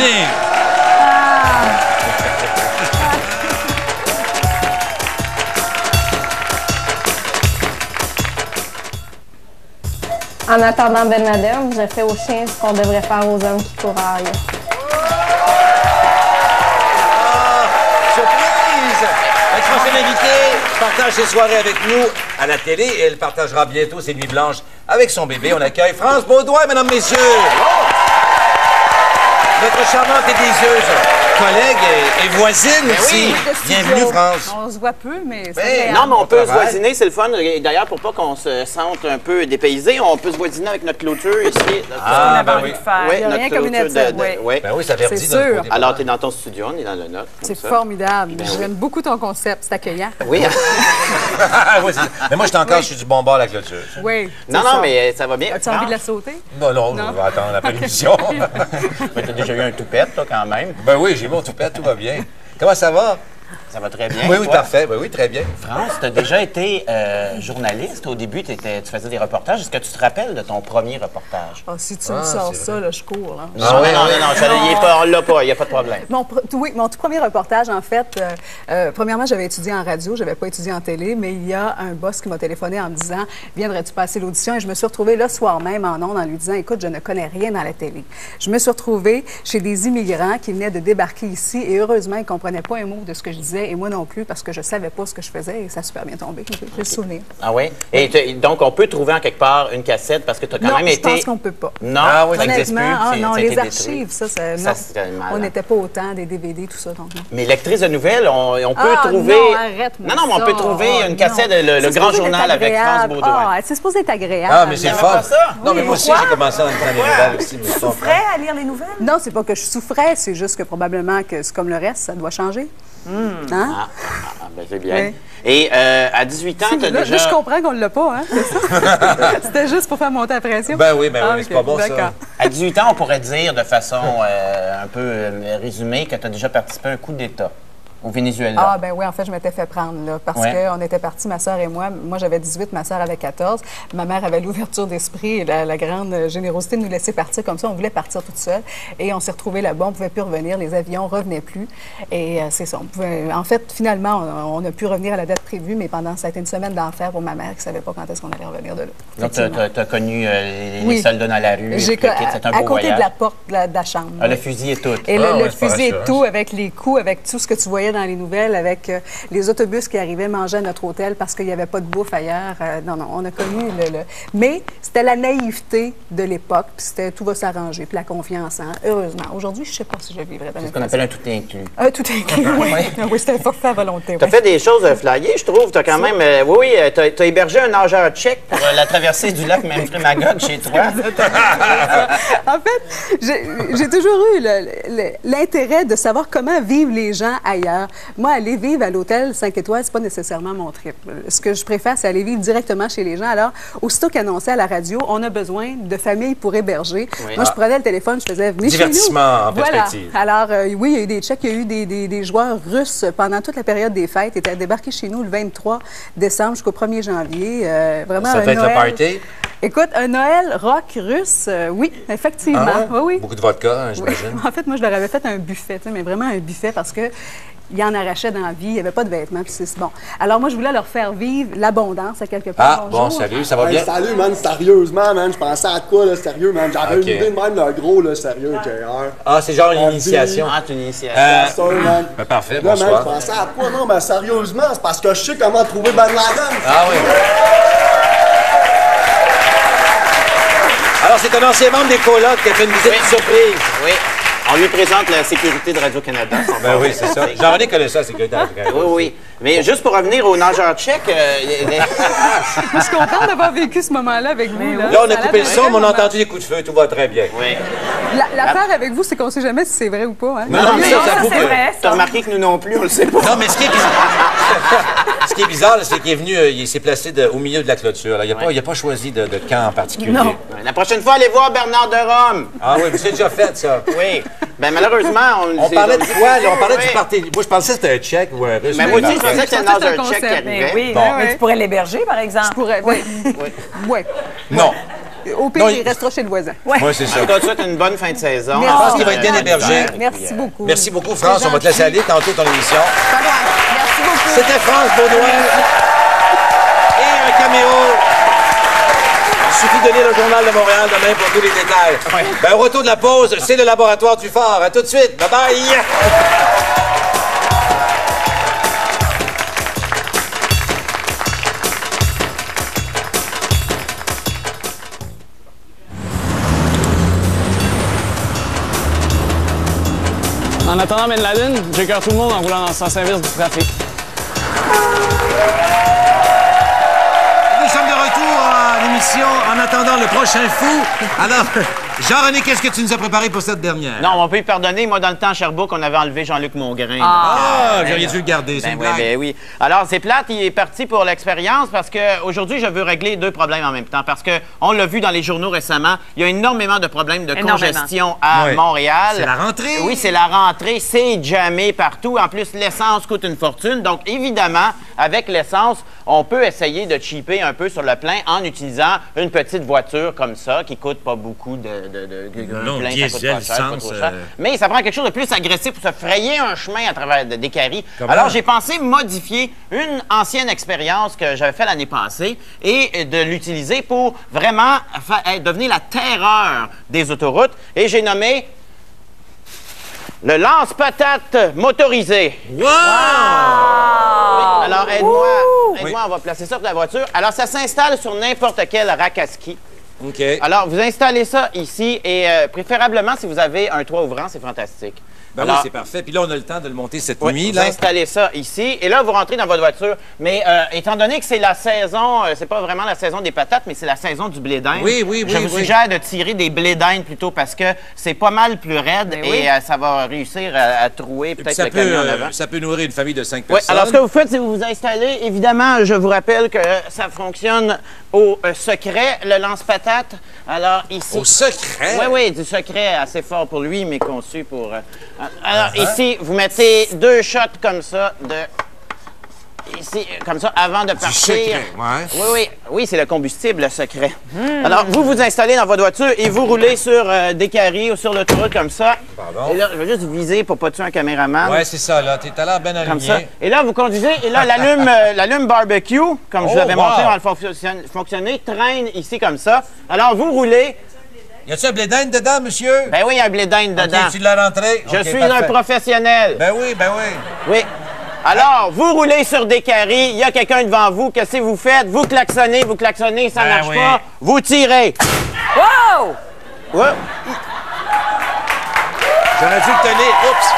M: En attendant Bernadette, je fais aux chiens ce qu'on devrait faire aux hommes qui couraillent.
A: Surprise! Notre prochaine invitée partage ses soirées avec nous à la télé et elle partagera bientôt ses nuits blanches avec son bébé. On accueille France Baudouin, mesdames, messieurs. Notre charmante et délicieuse collègue et voisine aussi. Bienvenue, France.
N: On se voit peu, mais
B: non, mais on peut se voisiner, c'est le fun. D'ailleurs, pour pas qu'on se sente un peu dépaysé, on peut se voisiner avec notre clôture ici.
A: Ah, ben oui.
B: Oui, notre
N: rien comme une
B: clôture
N: étude,
B: oui.
A: Ben oui, ça verdit
N: C'est sûr.
B: Alors, tu es dans ton studio, on est dans le nôtre.
N: C'est formidable. J'aime beaucoup ton concept, c'est accueillant.
B: Oui.
A: Mais moi, je suis encore sur du bon bord à la clôture.
N: Oui.
B: Non, mais ça va bien.
N: As-tu envie de la sauter?
A: Non, on va attendre après l'émission.
B: Tu as déjà eu un toupette, toi, quand même.
A: Ben oui, j'ai mon toupette, tout va bien. Comment ça va?
B: Ça va très bien.
A: Oui, parfait. Oui, très bien.
B: France, tu as déjà été journaliste. Au début, tu faisais des reportages. Est-ce que tu te rappelles de ton premier reportage?
N: Oh, si tu me sors ça, là, je cours. Là.
B: Non, il n'y a pas de problème.
N: Oui, mon tout premier reportage, en fait, premièrement, j'avais étudié en radio, je n'avais pas étudié en télé, mais il y a un boss qui m'a téléphoné en me disant « Viendrais-tu passer l'audition? » Et je me suis retrouvée le soir même en ondes en lui disant « Écoute, je ne connais rien dans la télé. » Je me suis retrouvée chez des immigrants qui venaient de débarquer ici et heureusement, ils ne comprenaient pas un mot de ce que je disais et moi non plus parce que je ne savais pas ce que je faisais et ça a super bien tombé. J'ai le souvenir.
B: Ah oui? Et donc, on peut trouver en quelque part une cassette parce que tu as quand même été...
N: Non, je pense qu'on ne peut pas.
B: Non?
A: Ah oui, ça
N: honnêtement,
A: n'existe plus.
N: non, les archives,
B: on
N: n'était pas autant, des DVD, tout ça. Donc, non.
B: Mais lectrice de nouvelles, on peut trouver...
N: Non, arrête-moi
B: non, mais on peut trouver une cassette, le grand journal avec France Baudouin.
N: Ah, c'est supposé être agréable.
A: Ah, mais c'est fun. Non, mais moi aussi,
N: pourquoi?
A: j'ai commencé en lisant les nouvelles aussi.
H: Tu souffrais à lire les nouvelles?
N: Non, c'est pas que je souffrais, c'est juste que probablement que c'est comme le reste, ça doit changer. Hein?
B: Ben c'est bien. Oui. Et à 18 ans, tu as déjà...
N: Là, je comprends qu'on ne l'a pas, hein? C'était juste pour faire monter la pression?
A: Ben oui, c'est pas bon, ça.
B: À 18 ans, on pourrait dire de façon un peu résumée que tu as déjà participé à un coup d'État au Venezuela.
N: Ah, ben oui, en fait, je m'étais fait prendre, là, parce qu'on était partis, ma soeur et moi. Moi, j'avais 18, ma soeur avait 14. Ma mère avait l'ouverture d'esprit et la grande générosité de nous laisser partir comme ça. On voulait partir toute seule. Et on s'est retrouvés là-bas. On ne pouvait plus revenir. Les avions ne revenaient plus. Et c'est ça. En fait, finalement, on a pu revenir à la date prévue, mais ça a été une semaine d'enfer pour ma mère qui ne savait pas quand est-ce qu'on allait revenir de là.
B: Donc, tu as connu les soldats dans la rue.
N: À côté de la porte de la chambre.
B: Ah, le fusil et tout.
N: Et le fusil et tout, avec les coups, avec tout ce que tu voyais dans les nouvelles, avec les autobus qui arrivaient manger à notre hôtel parce qu'il n'y avait pas de bouffe ailleurs. Non, on a connu Mais c'était la naïveté de l'époque, puis c'était tout va s'arranger, puis la confiance, hein, heureusement. Aujourd'hui, je ne sais pas si je vivrais dans
B: C'est ce qu'on appelle un tout inclus.
N: Un tout inclus, oui. Oui, c'était un forfait à volonté.
B: Tu as fait des choses flyées, je trouve. Tu as quand même... tu as hébergé un nageur tchèque pour la traversée du lac Memphremagog chez toi.
N: En fait, j'ai toujours eu l'intérêt de savoir comment vivent les gens ailleurs. Moi, aller vivre à l'hôtel 5 étoiles, c'est pas nécessairement mon trip. Ce que je préfère, c'est aller vivre directement chez les gens. Alors, aussitôt qu'annoncé à la radio, on a besoin de familles pour héberger. Moi, je prenais le téléphone, je faisais « venez chez nous ».
A: Divertissement en perspective.
N: Alors, oui, il y a eu des Tchèques, il y a eu des joueurs russes pendant toute la période des fêtes. Ils étaient débarqués chez nous le 23 décembre jusqu'au 1er janvier. Vraiment
A: ça peut être le party?
N: Écoute, un Noël rock russe, oui, effectivement.
A: Ah ouais?
N: Oui.
A: Beaucoup de vodka, j'imagine.
N: En fait, moi, je leur avais fait un buffet, mais vraiment un buffet parce que il en arrachait dans la vie, il n'y avait pas de vêtements, puis c'est bon. Alors moi, je voulais leur faire vivre l'abondance à quelque part.
A: Ah, bon, salut, ça va bien?
O: Salut, man, sérieusement, man, je pensais à quoi, là, sérieux, man? J'avais une idée de même, le gros, là, sérieux,
A: Ah, c'est genre une initiation.
B: Ah, c'est une initiation.
O: Man.
A: Parfait,
O: là,
A: bonsoir.
O: man, je pensais à quoi? Non, mais sérieusement, c'est parce que je sais comment trouver Ben Laden.
A: Ah oui. Alors, c'est un ancien membre des colocs qui a fait une visite surprise.
B: Oui. On lui présente la sécurité de Radio-Canada.
A: Ben oui, c'est ça. Jean-René connaît ça, la sécurité de Radio-Canada.
B: Oui, oui. Mais juste pour revenir aux nageurs tchèques...
N: Je suis contente d'avoir vécu ce moment-là avec vous.
A: Là, on a coupé le son, mais on a entendu des coups de feu. Tout va très bien.
B: Oui.
N: L'affaire avec vous, c'est qu'on ne sait jamais si c'est vrai ou pas. Hein?
A: Non, mais ça
C: c'est vrai.
B: Tu as remarqué que nous non plus, on le sait pas.
A: Non, mais ce qui est bizarre, c'est qu'il est venu, il s'est placé au milieu de la clôture. Là. Il n'a pas choisi de camp en particulier.
B: Non. La prochaine fois, allez voir Bernard de Rome.
A: Ah oui, vous avez déjà fait ça.
B: Oui. Ben malheureusement,
A: on parlait de quoi, là? On parlait du parti. Moi, je pensais que c'était un Tchèque ou un Russe.
B: Mais moi aussi, je pensais que c'était un nageur tchèque qui arrivait.
C: Oui, mais tu pourrais l'héberger, par exemple.
N: Je pourrais, oui. Oui.
A: Non.
N: Au pire, il restera chez le voisin.
A: Oui, c'est ça.
B: Je te souhaite une bonne fin de saison.
A: Je pense qu'il va être bien hébergé.
N: Merci beaucoup.
A: Merci beaucoup, France. On va te laisser aller tantôt ton émission.
N: Merci beaucoup.
A: C'était France Baudouin et un caméo. Il suffit de lire le Journal de Montréal demain pour tous les détails. Ben, au retour de la pause, c'est le laboratoire du fort. À tout de suite. Bye-bye.
K: En attendant Ben Laden, j'écœure tout le monde en roulant dans le sens inverse du trafic.
A: Nous sommes de retour à l'émission En attendant le prochain fou. Alors, Jean-René, qu'est-ce que tu nous as préparé pour cette dernière?
B: Non, on peut y pardonner. Moi, dans le temps, à Sherbrooke, on avait enlevé Jean-Luc Mongrain.
A: J'aurais dû le garder, c'est une blague.
B: Ben oui. Alors, c'est plate, il est parti pour l'expérience parce qu'aujourd'hui, je veux régler deux problèmes en même temps. Parce qu'on l'a vu dans les journaux récemment, il y a énormément de problèmes de congestion à Montréal.
A: C'est la rentrée?
B: Oui, c'est la rentrée. C'est jamais partout. En plus, l'essence coûte une fortune. Donc, évidemment, avec l'essence, on peut essayer de cheaper un peu sur le plein en utilisant une petite voiture comme ça qui coûte pas beaucoup de plein,
A: diesel, essence.
B: Mais ça prend quelque chose de plus agressif pour se frayer un chemin à travers des caries. Alors, j'ai pensé modifier une ancienne expérience que j'avais faite l'année passée et de l'utiliser pour vraiment devenir la terreur des autoroutes. Et j'ai nommé le lance-patate motorisé.
A: Wow!
B: Oui, alors, aide-moi, on va placer ça pour la voiture. Alors, ça s'installe sur n'importe quel rack à ski.
A: OK.
B: Alors, vous installez ça ici et préférablement, si vous avez un toit ouvrant, c'est fantastique.
A: Ben alors, oui, c'est parfait. Puis là, on a le temps de le monter cette nuit.
B: Vous installez ça ici et là, vous rentrez dans votre voiture. Mais étant donné que c'est la saison, c'est pas vraiment la saison des patates, mais c'est la saison du blé d'Inde.
A: Je
B: vous suggère de tirer des blés d'Inde plutôt parce que c'est pas mal plus raide et ça va réussir à trouer peut-être le camion en avant.
A: Ça peut nourrir une famille de 5 personnes.
B: Alors, ce que vous faites, c'est que vous vous installez. Évidemment, je vous rappelle que ça fonctionne au secret. Le lance-patate patates. Alors, ici...
A: Au secret?
B: Oui, oui, du secret assez fort pour lui, mais conçu pour... Alors, ici, vous mettez 2 shots comme ça de... Ici, comme ça, avant de partir.
A: Secret, ouais.
B: Oui, oui, oui, c'est le combustible, le secret. Alors, vous vous installez dans votre voiture et vous roulez sur des carrés ou sur l'autoroute comme ça.
A: Pardon?
B: Et là, je vais juste viser pour pas tuer un caméraman.
A: Ouais, c'est ça, là. T'es à l'air bien aligné.
B: Comme ça. Et là, vous conduisez, et là, l'allume barbecue, comme je vous l'avais montré, on va le fonctionner, traîne ici comme ça. Alors, vous roulez.
A: Y a-tu un blé d'Inde dedans, monsieur?
B: Ben oui, il y a un blé d'Inde dedans.
A: OK, tu l'as rentré?
B: Je suis un professionnel.
A: Ben oui, ben oui.
B: Oui. Alors, vous roulez sur des carrés, il y a quelqu'un devant vous, qu'est-ce que vous faites? Vous klaxonnez, ça
A: Ben
B: marche
A: oui.
B: pas, vous tirez.
C: Wow!
B: Ouais.
A: J'aurais dû le tenir. Oups!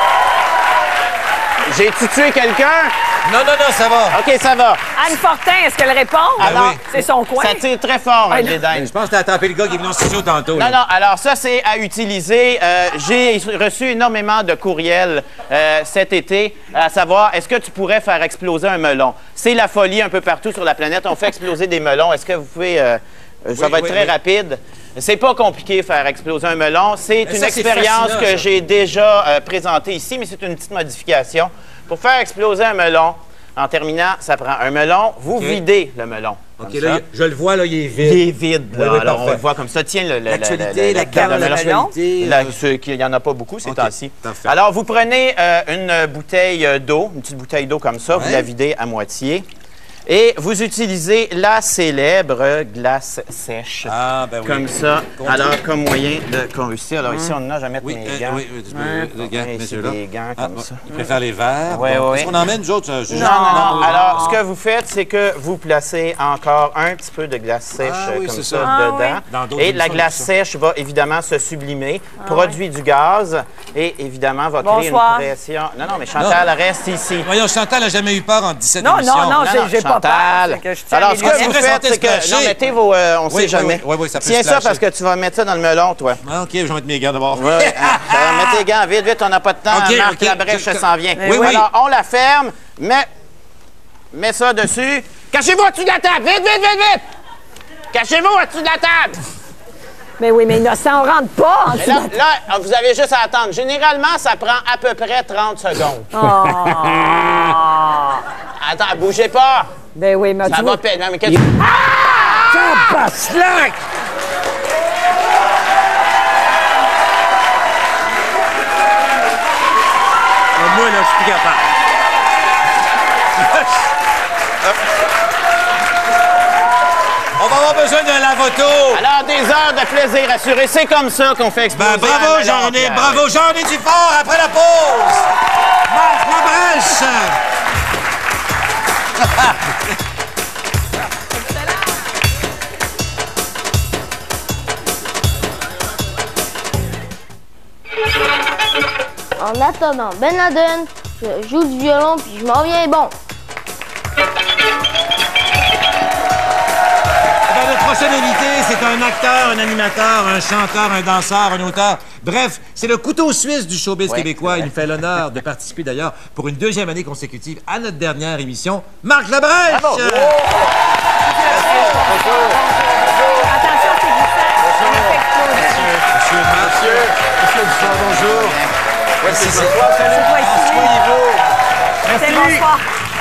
B: J'ai-tu tué quelqu'un?
A: Non, ça va.
B: OK, ça va.
C: Anne Fortin, est-ce qu'elle répond?
A: Ben oui.
C: C'est son coin.
B: Ça tire très fort, un blé d'Inde.
A: Je pense que t'as attrapé le gars qui est venu en studio tantôt.
B: Non,
A: là.
B: non, alors ça, c'est à utiliser. J'ai reçu énormément de courriels cet été, à savoir, est-ce que tu pourrais faire exploser un melon? C'est la folie un peu partout sur la planète. On fait exploser des melons. Est-ce que vous pouvez... ça va être très rapide. C'est pas compliqué faire exploser un melon. C'est une expérience que j'ai déjà présentée ici, mais c'est une petite modification. Pour faire exploser un melon, en terminant, ça prend un melon. Vous videz le melon.
A: OK, là, je le vois, là, il est vide.
B: Il est vide, là.
A: Oui,
B: Alors, on
A: parfait.
B: le voit comme ça. Tiens,
A: l'actualité, la carte de l'actualité.
B: Il n'y en a pas beaucoup ces temps-ci.
A: Parfait.
B: Alors, vous prenez une bouteille d'eau, une petite bouteille d'eau comme ça, vous la videz à moitié. Et vous utilisez la célèbre glace sèche.
A: Ah, ben oui.
B: Comme ça. Alors, comme moyen de combustion. Alors, ici, on a, je vais mettre mes gants.
A: Oui, les gants, messieurs, là.
B: Des gants comme ça.
A: Il préfère les verres.
B: Oui,
A: bon.
B: oui.
A: Est-ce qu'on emmène, nous autres?
B: Non. Alors, ce que vous faites, c'est que vous placez encore un petit peu de glace sèche comme ça dedans. Et la glace sèche va évidemment se sublimer, produit du gaz et évidemment va créer une pression. Non, mais Chantal reste ici.
A: Voyons, Chantal n'a jamais eu peur en 17
C: Non,
A: émissions.
C: non, j'ai pas peur.
B: Alors, ce que vous faites, c'est que... Non, mettez vos... on sait jamais.
A: Oui, ça peut
B: Tiens ça parce que tu vas mettre ça dans le melon, toi.
A: Ah, OK, je vais mettre mes gants d'abord.
B: Oui, mettez les gants, vite, on n'a pas de temps. Marc Labrèche s'en vient.
A: Oui.
B: Alors, on la ferme, mets ça dessus. Cachez-vous au-dessus de la table, vite! Cachez-vous au-dessus de la table!
C: Mais oui, mais innocent, on rentre pas en dessous.
B: Là, vous avez juste à attendre. Généralement, ça prend à peu près 30 secondes. Attends, bougez pas.
C: Ben oui, mais
B: ça va péter. Non, mais qu'est-ce que...
A: Ça passe slack! Moi, là, je suis plus capable. On va avoir besoin d'un lave-auto.
B: Alors, des heures de plaisir assuré. C'est comme ça qu'on fait exploser.
A: Bravo, j'en ai du fort après la pause. Marc Labrèche.
P: En attendant Ben Laden, je joue du violon puis je m'en viens bon.
A: Notre prochain invité, c'est un acteur, un animateur, un chanteur, un danseur, un auteur. Bref, c'est le couteau suisse du showbiz québécois. Il nous fait l'honneur de participer d'ailleurs pour une 2e année consécutive à notre dernière émission. Marc Labrèche!
C: Bravo. Attention, c'est
A: Monsieur, bonjour.
C: C'est mon soir.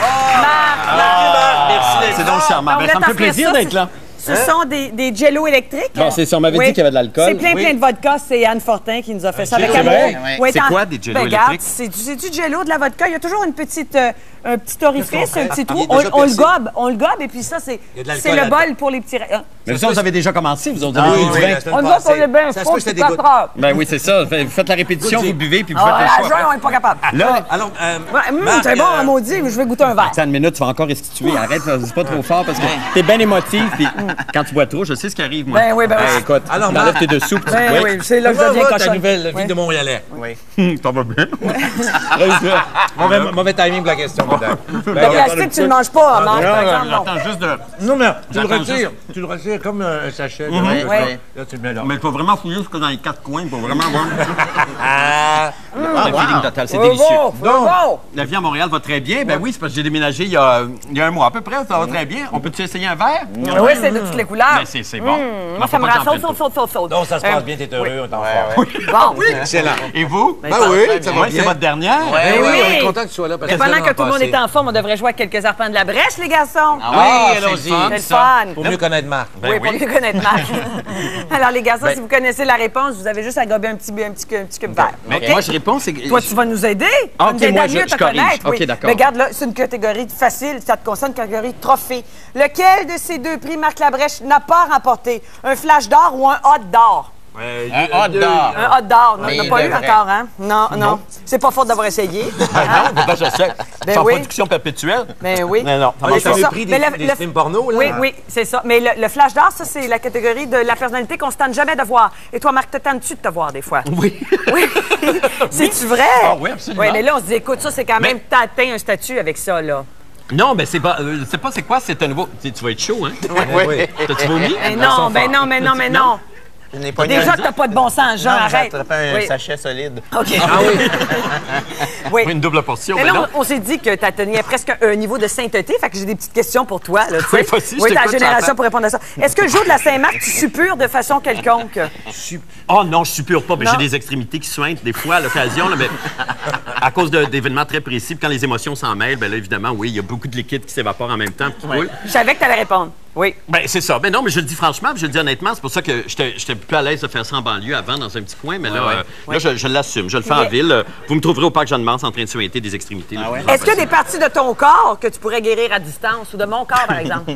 A: Marc, merci.
K: C'est donc charmant. Ça me fait plaisir d'être là.
C: Ce sont des jello électriques.
K: Bon, c'est ça, on m'avait dit qu'il y avait de l'alcool.
C: C'est plein de vodka. C'est Anne Fortin qui nous a fait ça avec amour.
K: C'est quoi des jello électriques?
C: C'est du jello, de la vodka. Il y a toujours un petit orifice, un petit trou. On le gobe et puis ça, c'est le bol pour les petits...
K: Mais vous avez déjà commencé, vous avez bu du vin.
C: On gobe pour le bain froid, c'est 4 heures.
K: Ben oui, c'est ça. Faites la répétition, vous buvez, puis vous faites le choix.
C: On n'est pas capable.
K: Là,
A: alors,
C: c'est bon, maudit, mais je vais goûter un verre.
K: Attends une minute, tu vas encore restituer. Arrête, c'est pas trop fort parce que t'es bien émotif, puis quand tu bois trop, je sais ce qui arrive, moi.
C: Ben oui.
K: Écoute,
A: alors,
K: enlève tes dessous.
C: Oui, c'est là que je deviens cochon.
A: Ta nouvelle vie de Montréalais.
K: Oui. T'en vas bien?
A: Mauvais timing pour la question, madame.
C: Le plastique, tu ne manges pas, Marc, par exemple.
K: J'attends juste de...
A: Non, mais tu le retires comme un sachet. Là, tu le mets là.
K: Mais il faut vraiment fouiller jusque dans les 4 coins pour vraiment voir. Un feeling total, c'est délicieux.
H: Bon.
K: La vie à Montréal va très bien. Ben oui, c'est parce que j'ai déménagé il y a un mois à peu près. Ça va très bien. On peut-tu essayer un verre?
H: Oui, c'est de toutes les couleurs.
K: Ben, c'est bon.
H: Moi, ça me rend saut.
A: Donc, ça se passe bien, t'es heureux, on t'en fort.
H: Bon.
K: Oui.
A: Excellent.
K: Et vous?
A: Ben oui, ça va bien.
K: C'est votre dernière?
A: Oui, on est content que tu sois là.
H: Mais pendant que tout le monde est en forme, on devrait jouer à quelques arpents de la brèche, les garçons.
K: Oui, allons-y.
H: C'est le fun.
A: Pour mieux connaître Marc.
H: Oui, pour mieux connaître Marc. Alors, les garçons, si vous connaissez la réponse, vous avez juste à gober un petit cube vert.
K: Mais moi, je réponds, c'est que...
H: Toi, tu vas nous aider.
K: Ah,
H: nous
K: OK,
H: aider
K: moi,
H: à mieux
K: je
H: te connaître.
K: corrige. OK,
H: Oui.
K: d'accord.
H: Mais regarde, là, c'est une catégorie facile. Ça te concerne une catégorie trophée. Lequel de ces deux prix Marc Labrèche n'a pas remporté? Un flash d'or ou un hot d'or?
K: Un hot d'or.
H: Un hot d'or. On
K: Mais
H: n'a pas eu
K: il devrait.
H: encore, hein? Non. C'est pas faute d'avoir essayé.
K: Non, je sais.
H: Ben
K: Sans
H: oui.
K: production perpétuelle.
H: Ben oui.
K: Mais non, ça
H: Mais
K: marche
H: c'est
K: pas.
H: ça.
A: Prix
H: Mais
A: des films porno, là.
H: Oui, c'est ça. Mais le flash d'or, ça, c'est la catégorie de la personnalité qu'on se tente jamais de voir. Et toi, Marc, te tentes-tu de te voir des fois?
K: Oui.
H: Oui. C'est-tu vrai?
K: Ah oui, absolument.
H: Oui, mais là, on se dit, écoute, ça, c'est quand même, t'as atteint un statut avec ça, là.
K: Non, mais c'est pas c'est quoi, c'est un nouveau... Tu vas être chaud, hein? Oui. T'as-tu vomi?
H: Mais non, mais non.
B: Je n'ai pas
H: Déjà que t'as pas de bon sens, Jean, arrête.
B: J'ai attrapé un
H: Oui.
B: sachet solide.
H: OK.
A: Ah oui.
H: Oui.
K: Une double portion,
H: Mais
K: ben
H: là,
K: non.
H: on s'est dit que tu atteignais presque un niveau de sainteté, fait que j'ai des petites questions pour toi. Là, tu sais.
K: Oui, vas-y, je
H: oui, ta
K: t'écoute,
H: génération
K: j'entends.
H: pour répondre à ça. Est-ce que le jour de la Saint-Marc, tu suppures de façon quelconque?
K: Oh non, je suppure pas.
H: Non.
K: J'ai des extrémités qui suintent des fois à l'occasion, là, mais à cause d'événements très précis. Puis quand les émotions s'en mêlent, bien là, évidemment, oui, il y a beaucoup de liquide qui s'évapore en même temps, qui coule.
H: Je savais que tu allais répondre. Oui.
K: Ben c'est ça. Ben non, mais je le dis franchement, puis je le dis honnêtement. C'est pour ça que j'étais plus à l'aise de faire ça en banlieue avant, dans un petit coin. Mais là, là je l'assume. Je le fais en ville. Vous me trouverez au parc Jeanne-Mance en train de suinter des extrémités.
B: Ah ouais?
H: Est-ce qu'il y a des parties de ton corps que tu pourrais guérir à distance ou de mon corps, par exemple?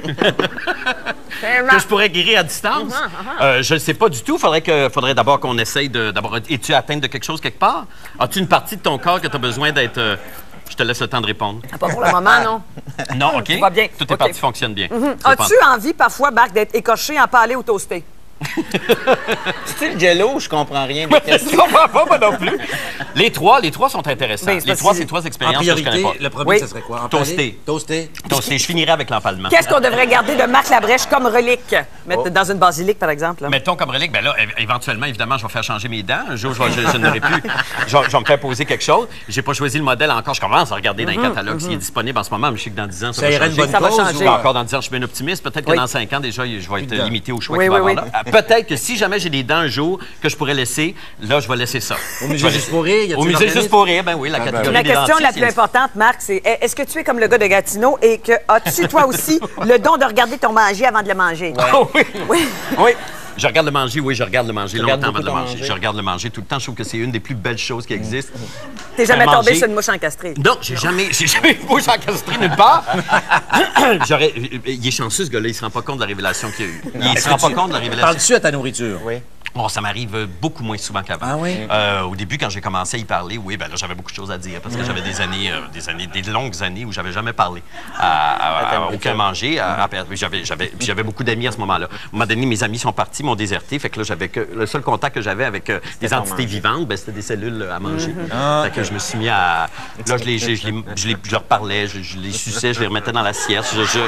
K: Que je pourrais guérir à distance? Je ne sais pas du tout. Faudrait d'abord qu'on essaye de... D'abord, es-tu atteinte de quelque chose quelque part? As-tu une partie de ton corps que tu as besoin d'être... Je te laisse le temps de répondre.
H: Pas pour le moment, non.
K: Non, OK.
H: Tout va bien.
K: Toutes tes parties fonctionnent bien.
H: As-tu envie, parfois, Marc, d'être écorché, empalé ou toasté?
B: C'est le jello, je comprends rien.
K: Je comprends pas, moi non plus. Les trois sont intéressants.
H: Ben, c'est
K: Les
H: parce
K: trois,
H: que-
K: c'est trois
A: En
K: expériences que je
A: priorité,
K: connais pas.
A: le premier,
H: Oui.
A: ça serait quoi? En
K: Toasté.
A: Toasté.
K: Toasté. Je finirai avec l'empalement.
H: Qu'est-ce qu'on devrait garder de Marc Labrèche comme relique? Mettre dans une basilique, par exemple. là.
K: Mettons comme relique, ben là, éventuellement, évidemment, je vais faire changer mes dents. Un jour, je n'aurai plus. Je vais me faire poser quelque chose. J'ai pas choisi le modèle encore. Je commence à regarder dans les catalogues s'il est disponible en ce moment, mais je sais que dans 10 ans, ça va
A: irait une
K: changer.
A: bonne
H: Ça va
A: cause,
H: changer.
A: ou-
K: Encore dans 10 ans, je suis bien optimiste. Peut-être que
H: Oui.
K: dans 5 ans, déjà, je vais être limité au choix
H: Oui,
K: qu'il va y
H: oui,
K: avoir là. Peut-être que si jamais j'ai des dents un jour que je pourrais laisser, là, je vais laisser ça.
A: Au musée Juste pour rire, y a-t-il
K: Au musée
A: l'organisme?
K: Juste pour rire, ben oui, la catégorie
H: La
K: des
H: question
K: dentistes,
H: la plus importante, Marc, c'est est-ce que tu es comme le gars de Gatineau et que as-tu toi aussi le don de regarder ton manger avant de le manger?
K: Oh oui.
H: Oui.
K: Oui. Je regarde le manger, oui, je regarde le manger
B: regardes
K: longtemps avant de le
B: beaucoup
K: manger.
B: manger.
K: Je regarde le manger tout le temps. Je trouve que c'est une des plus belles choses qui existent.
H: T'es jamais
K: Manger.
H: tombé sur une mouche encastrée?
K: Non, j'ai jamais une bouche encastrée nulle part. Il est chanceux, ce gars-là. Il se rend pas compte de la révélation qu'il y a eu. Il se rend pas compte de la révélation.
A: Parles-tu à ta nourriture?
B: Oui.
K: Bon, ça m'arrive beaucoup moins souvent qu'avant.
A: Ah oui?
K: Au début, quand j'ai commencé à y parler, oui, ben là, j'avais beaucoup de choses à dire parce que j'avais des longues années où j'avais jamais parlé à aucun manger. J'avais beaucoup d'amis à ce moment-là. À un moment donné, mes amis sont partis, m'ont déserté. Fait que là, le seul contact que j'avais avec des entités vivantes, ben, c'était des cellules à manger. Fait que je me suis mis à... Là, je leur parlais, je les suçais, je les remettais dans l'assiette.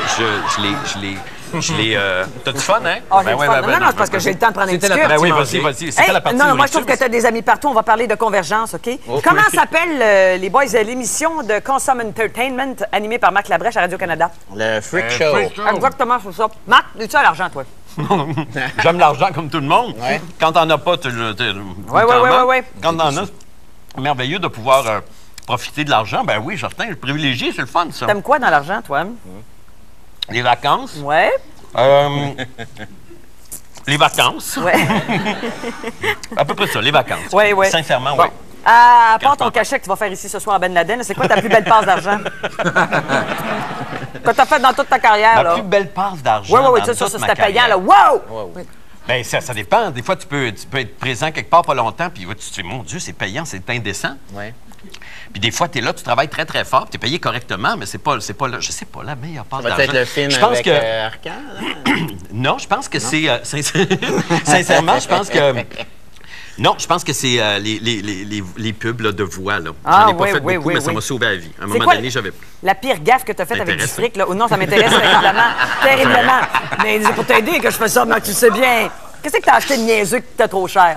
K: T'as du fun, hein?
H: Ah, j'ai du fun. Non, c'est parce que j'ai le temps de prendre un petit cube.
K: Ben oui, vas-y. C'est quoi la partie
H: non, moi, je trouve
K: nourriture?
H: que tu as des amis partout. On va parler de convergence, OK? Comment s'appelle, les boys, l'émission de Consom Entertainment animée par Marc Labrèche à Radio-Canada?
B: Le Freak Show.
H: Exactement, c'est ça. Marc, es-tu à l'argent, toi?
K: J'aime l'argent comme tout le monde.
B: Ouais.
K: Quand t'en as pas, tu le.
H: Ouais.
K: Quand t'en as, c'est merveilleux de pouvoir profiter de l'argent. Ben oui, certain. Le privilégié, c'est le fun, ça.
H: T'aimes quoi dans l'argent, toi?
K: Les vacances.
H: Ouais.
K: Les vacances.
H: Ouais.
K: À peu près ça, les vacances.
H: Ouais.
K: Sincèrement,
H: Bon.
K: oui.
H: À part ton cachet que tu vas faire ici ce soir à Ben Laden, c'est quoi ta plus belle passe d'argent? Que t'as fait dans toute ta carrière,
K: Ma
H: là?
K: plus belle passe d'argent.
H: Oui,
K: dans
H: ça,
K: toute ma
H: c'était payant,
K: carrière.
H: là. Wow!
K: Ben, ça dépend. Des fois, tu peux être présent quelque part pas longtemps, puis tu te dis, mon Dieu, c'est payant, c'est indécent.
B: Ouais.
K: Puis des fois, tu es là, tu travailles très, très fort, tu es payé correctement, mais c'est pas là, je sais pas, la meilleure passe
B: Ça va
K: d'argent.
B: être le film
K: Je pense
B: avec
K: que...
B: Arcan, là?
K: Non, je pense que c'est... sincèrement, je pense que... Non, je pense que c'est les pubs là, de voix. Là.
H: Ah,
K: J'en ai pas fait
H: oui,
K: beaucoup,
H: oui,
K: mais ça
H: oui.
K: m'a sauvé la vie. À un
H: C'est
K: moment
H: quoi
K: donné, j'avais...
H: La pire gaffe que t'as faite avec du
K: T'intéresse?
H: fric, là? Oh, non, ça m'intéresse terriblement. Terriblement. Mais c'est pour t'aider que je fais ça, mais tu sais bien. Qu'est-ce que t'as acheté de niaiseux qui coûtait trop cher, là?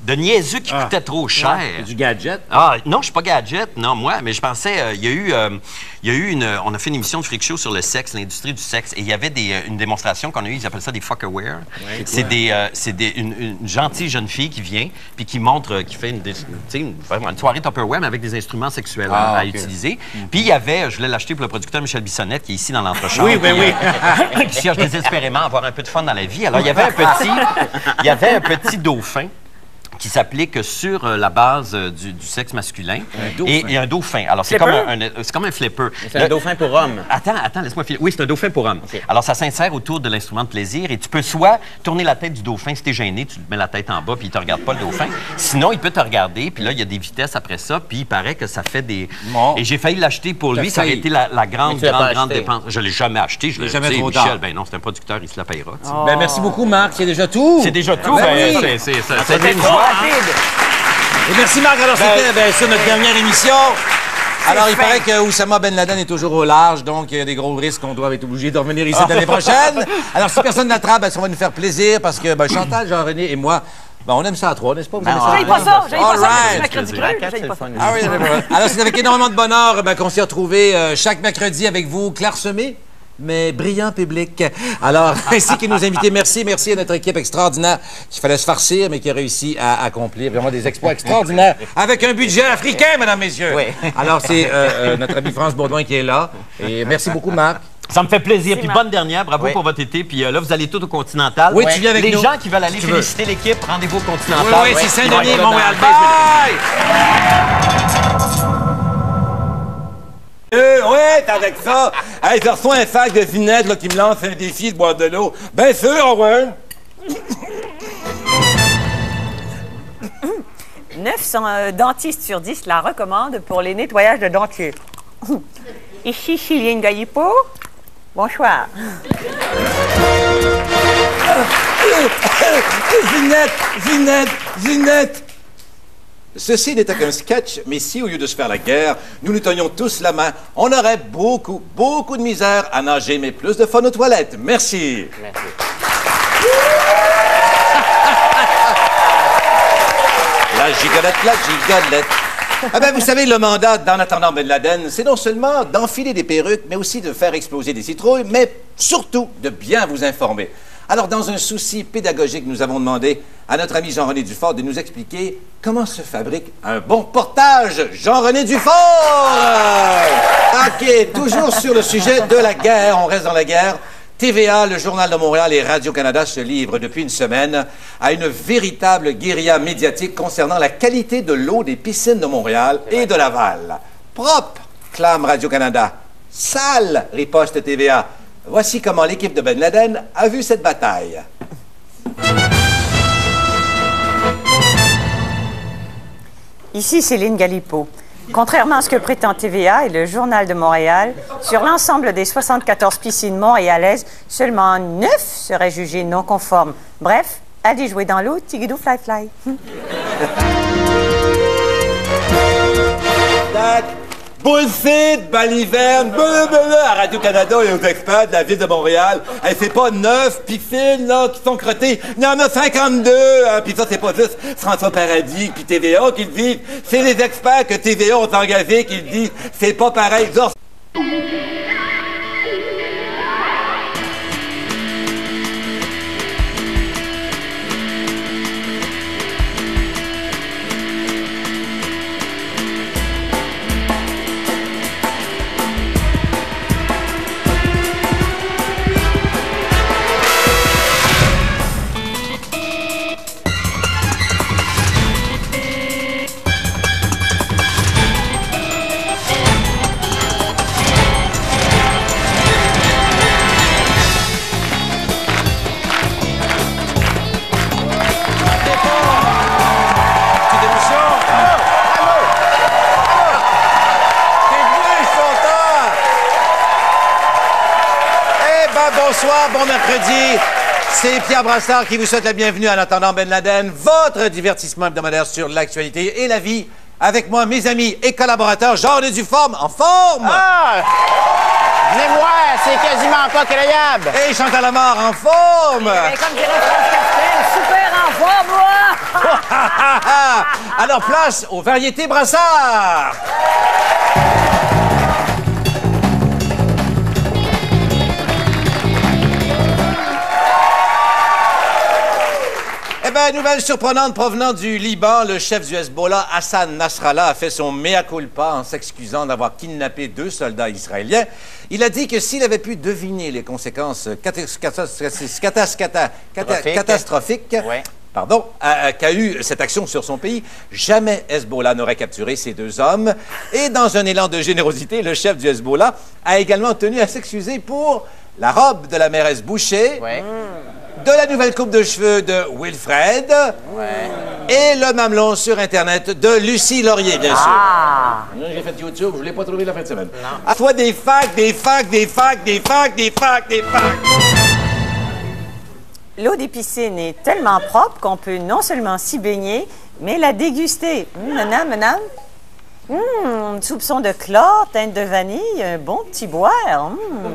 K: de niaiseux qui coûtait trop cher.
A: Du gadget?
K: Ah, non, je suis pas gadget, non, moi, mais je pensais, il y a eu on a fait une émission de Freak Show sur le sexe, l'industrie du sexe, et il y avait une démonstration qu'on a eue, ils appellent ça des fuckerware. C'est une gentille jeune fille qui vient, puis qui montre, qui fait une soirée Tupperware, mais avec des instruments sexuels à utiliser. Puis il y avait, je voulais l'acheter pour le producteur Michel Bissonnette, qui est ici dans l'entrechambre.
A: Oui.
K: Qui cherche désespérément à avoir un peu de fun dans la vie. Alors, il y avait un petit dauphin qui s'applique sur la base du sexe masculin. Et un dauphin. Alors, c'est comme un flipper.
B: C'est un dauphin pour homme.
K: Attends, laisse-moi filer. Oui, c'est un dauphin pour homme. Okay. Alors, ça s'insère autour de l'instrument de plaisir et tu peux soit tourner la tête du dauphin si t'es gêné, tu mets la tête en bas puis il te regarde pas, le dauphin. Sinon, il peut te regarder, puis là, il y a des vitesses après ça, puis il paraît que ça fait des... Bon. Et j'ai failli l'acheter pour lui, ça aurait été la grande dépense. Je l'ai jamais acheté. Je l'ai jamais trop tard. Michel, ben non, c'est un producteur, il se la payera.
A: Oh. Ben, merci beaucoup, Marc. C'est déjà tout.
K: C'est déjà tout.
A: C'était une joie. Et merci Marc. Alors c'était sur notre dernière émission. Alors il paraît que Oussama Ben Laden est toujours au large, donc il y a des gros risques qu'on doit être obligé de revenir ici l'année prochaine. Alors si personne n'attrape, ça va nous faire plaisir parce que Chantal, Jean-René et moi, on aime ça à trois, n'est-ce pas?
C: J'aille pas ça, mercredi creux.
A: Alors c'est avec énormément de bonheur qu'on s'est retrouvés chaque mercredi avec vous, clairsemés, mais brillant public. Alors, ainsi que nos invités, merci à notre équipe extraordinaire qu'il fallait se farcir, mais qui a réussi à accomplir vraiment des exploits extraordinaires avec un budget africain, mesdames, messieurs. Oui. Alors, c'est notre ami France Baudouin qui est là. Et merci beaucoup, Marc.
K: Ça me fait plaisir. Puis bonne dernière. Bravo pour votre été. Puis là, vous allez tout au Continental.
A: Oui, tu viens avec nous.
K: Les gens qui veulent aller féliciter l'équipe, rendez-vous au Continental.
A: Oui, c'est Saint-Denis, Montréal. Bye! Ouais, t'es avec ça. Hey, je reçois un sac de vinaigre qui me lance un défi de boire de l'eau. Bien sûr, ouais.
C: 9 dentistes sur 10 la recommandent pour les nettoyages de dentiers. Ici, Céline Galipo. Bonsoir.
A: Ginette. Ceci n'était qu'un sketch, mais si, au lieu de se faire la guerre, nous nous tenions tous la main, on aurait beaucoup de misère à nager, mais plus de fun aux toilettes. Merci. Merci. La gigolette. Ah ben, vous savez, le mandat d'En attendant Ben Laden, c'est non seulement d'enfiler des perruques, mais aussi de faire exploser des citrouilles, mais surtout de bien vous informer. Alors, dans un souci pédagogique, nous avons demandé à notre ami Jean-René Dufort de nous expliquer comment se fabrique un bon portage. Jean-René Dufort! OK, toujours sur le sujet de la guerre, on reste dans la guerre. TVA, le Journal de Montréal et Radio-Canada se livrent depuis une semaine à une véritable guérilla médiatique concernant la qualité de l'eau des piscines de Montréal et de Laval. Propre, clame Radio-Canada. Sale, riposte TVA. Voici comment l'équipe de Ben Laden a vu cette bataille.
C: Ici Céline Galipo. Contrairement à ce que prétend TVA et le Journal de Montréal, sur l'ensemble des 74 piscines montréalaises, seulement 9 seraient jugées non conformes. Bref, allez jouer dans l'eau, tigidou fly fly.
A: Bullshit, baliverne, à Radio-Canada et aux experts de la ville de Montréal. Hey, c'est pas 9 piscines là, qui sont crottées. Il y en a 52. Hein. Puis ça, c'est pas juste François Paradis puis TVA qui le disent. C'est les experts que TVA ont engagés qui le disent. C'est pas pareil. Bonsoir, bon mercredi. C'est Pierre Brassard qui vous souhaite la bienvenue en attendant Ben Laden, votre divertissement hebdomadaire sur l'actualité et la vie. Avec moi, mes amis et collaborateurs, Jean-René Dufort, en forme.
B: Ah! Venez voir, c'est quasiment pas croyable.
A: Et Chantal Lamar, en forme.
H: Et comme dirait France Castel, super en forme, moi.
A: Alors, place aux variétés brassard. Eh bien, nouvelle surprenante provenant du Liban, le chef du Hezbollah, Hassan Nasrallah, a fait son mea culpa en s'excusant d'avoir kidnappé 2 soldats israéliens. Il a dit que s'il avait pu deviner les conséquences catastrophiques qu'a eu cette action sur son pays, jamais Hezbollah n'aurait capturé ces 2 hommes. Et dans un élan de générosité, le chef du Hezbollah a également tenu à s'excuser pour la robe de la mairesse Boucher, de la nouvelle coupe de cheveux de Wilfred et le mamelon sur Internet de Lucie Laurier, bien sûr. J'ai fait YouTube, je ne l'ai pas trouvé la fin de semaine. À fois des facs.
C: L'eau des piscines est tellement propre qu'on peut non seulement s'y baigner, mais la déguster. Madame. Soupçon de chlore, teinte de vanille, un bon petit boire.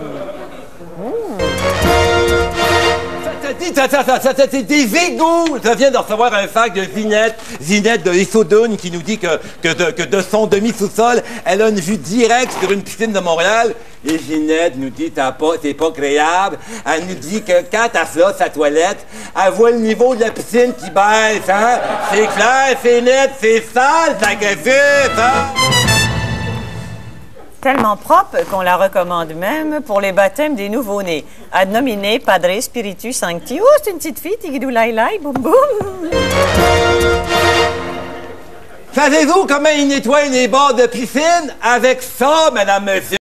A: Des végous! Je viens de recevoir un fax de Zinette de Issoudun, qui nous dit que de son demi-sous-sol, elle a une vue directe sur une piscine de Montréal. Et Zinette nous dit, t'es pas créable. Elle nous dit que quand elle flotte sa toilette, elle voit le niveau de la piscine qui baisse, hein? C'est clair, c'est net, c'est sale, ça agressif, hein?
C: Tellement propre qu'on la recommande même pour les baptêmes des nouveau-nés. Ad nomine Padre Spiritus Sancti. Oh, c'est une petite fille, tigidou lai, boum boum.
A: Savez-vous comment ils nettoient les bords de piscine? Avec ça, madame, monsieur.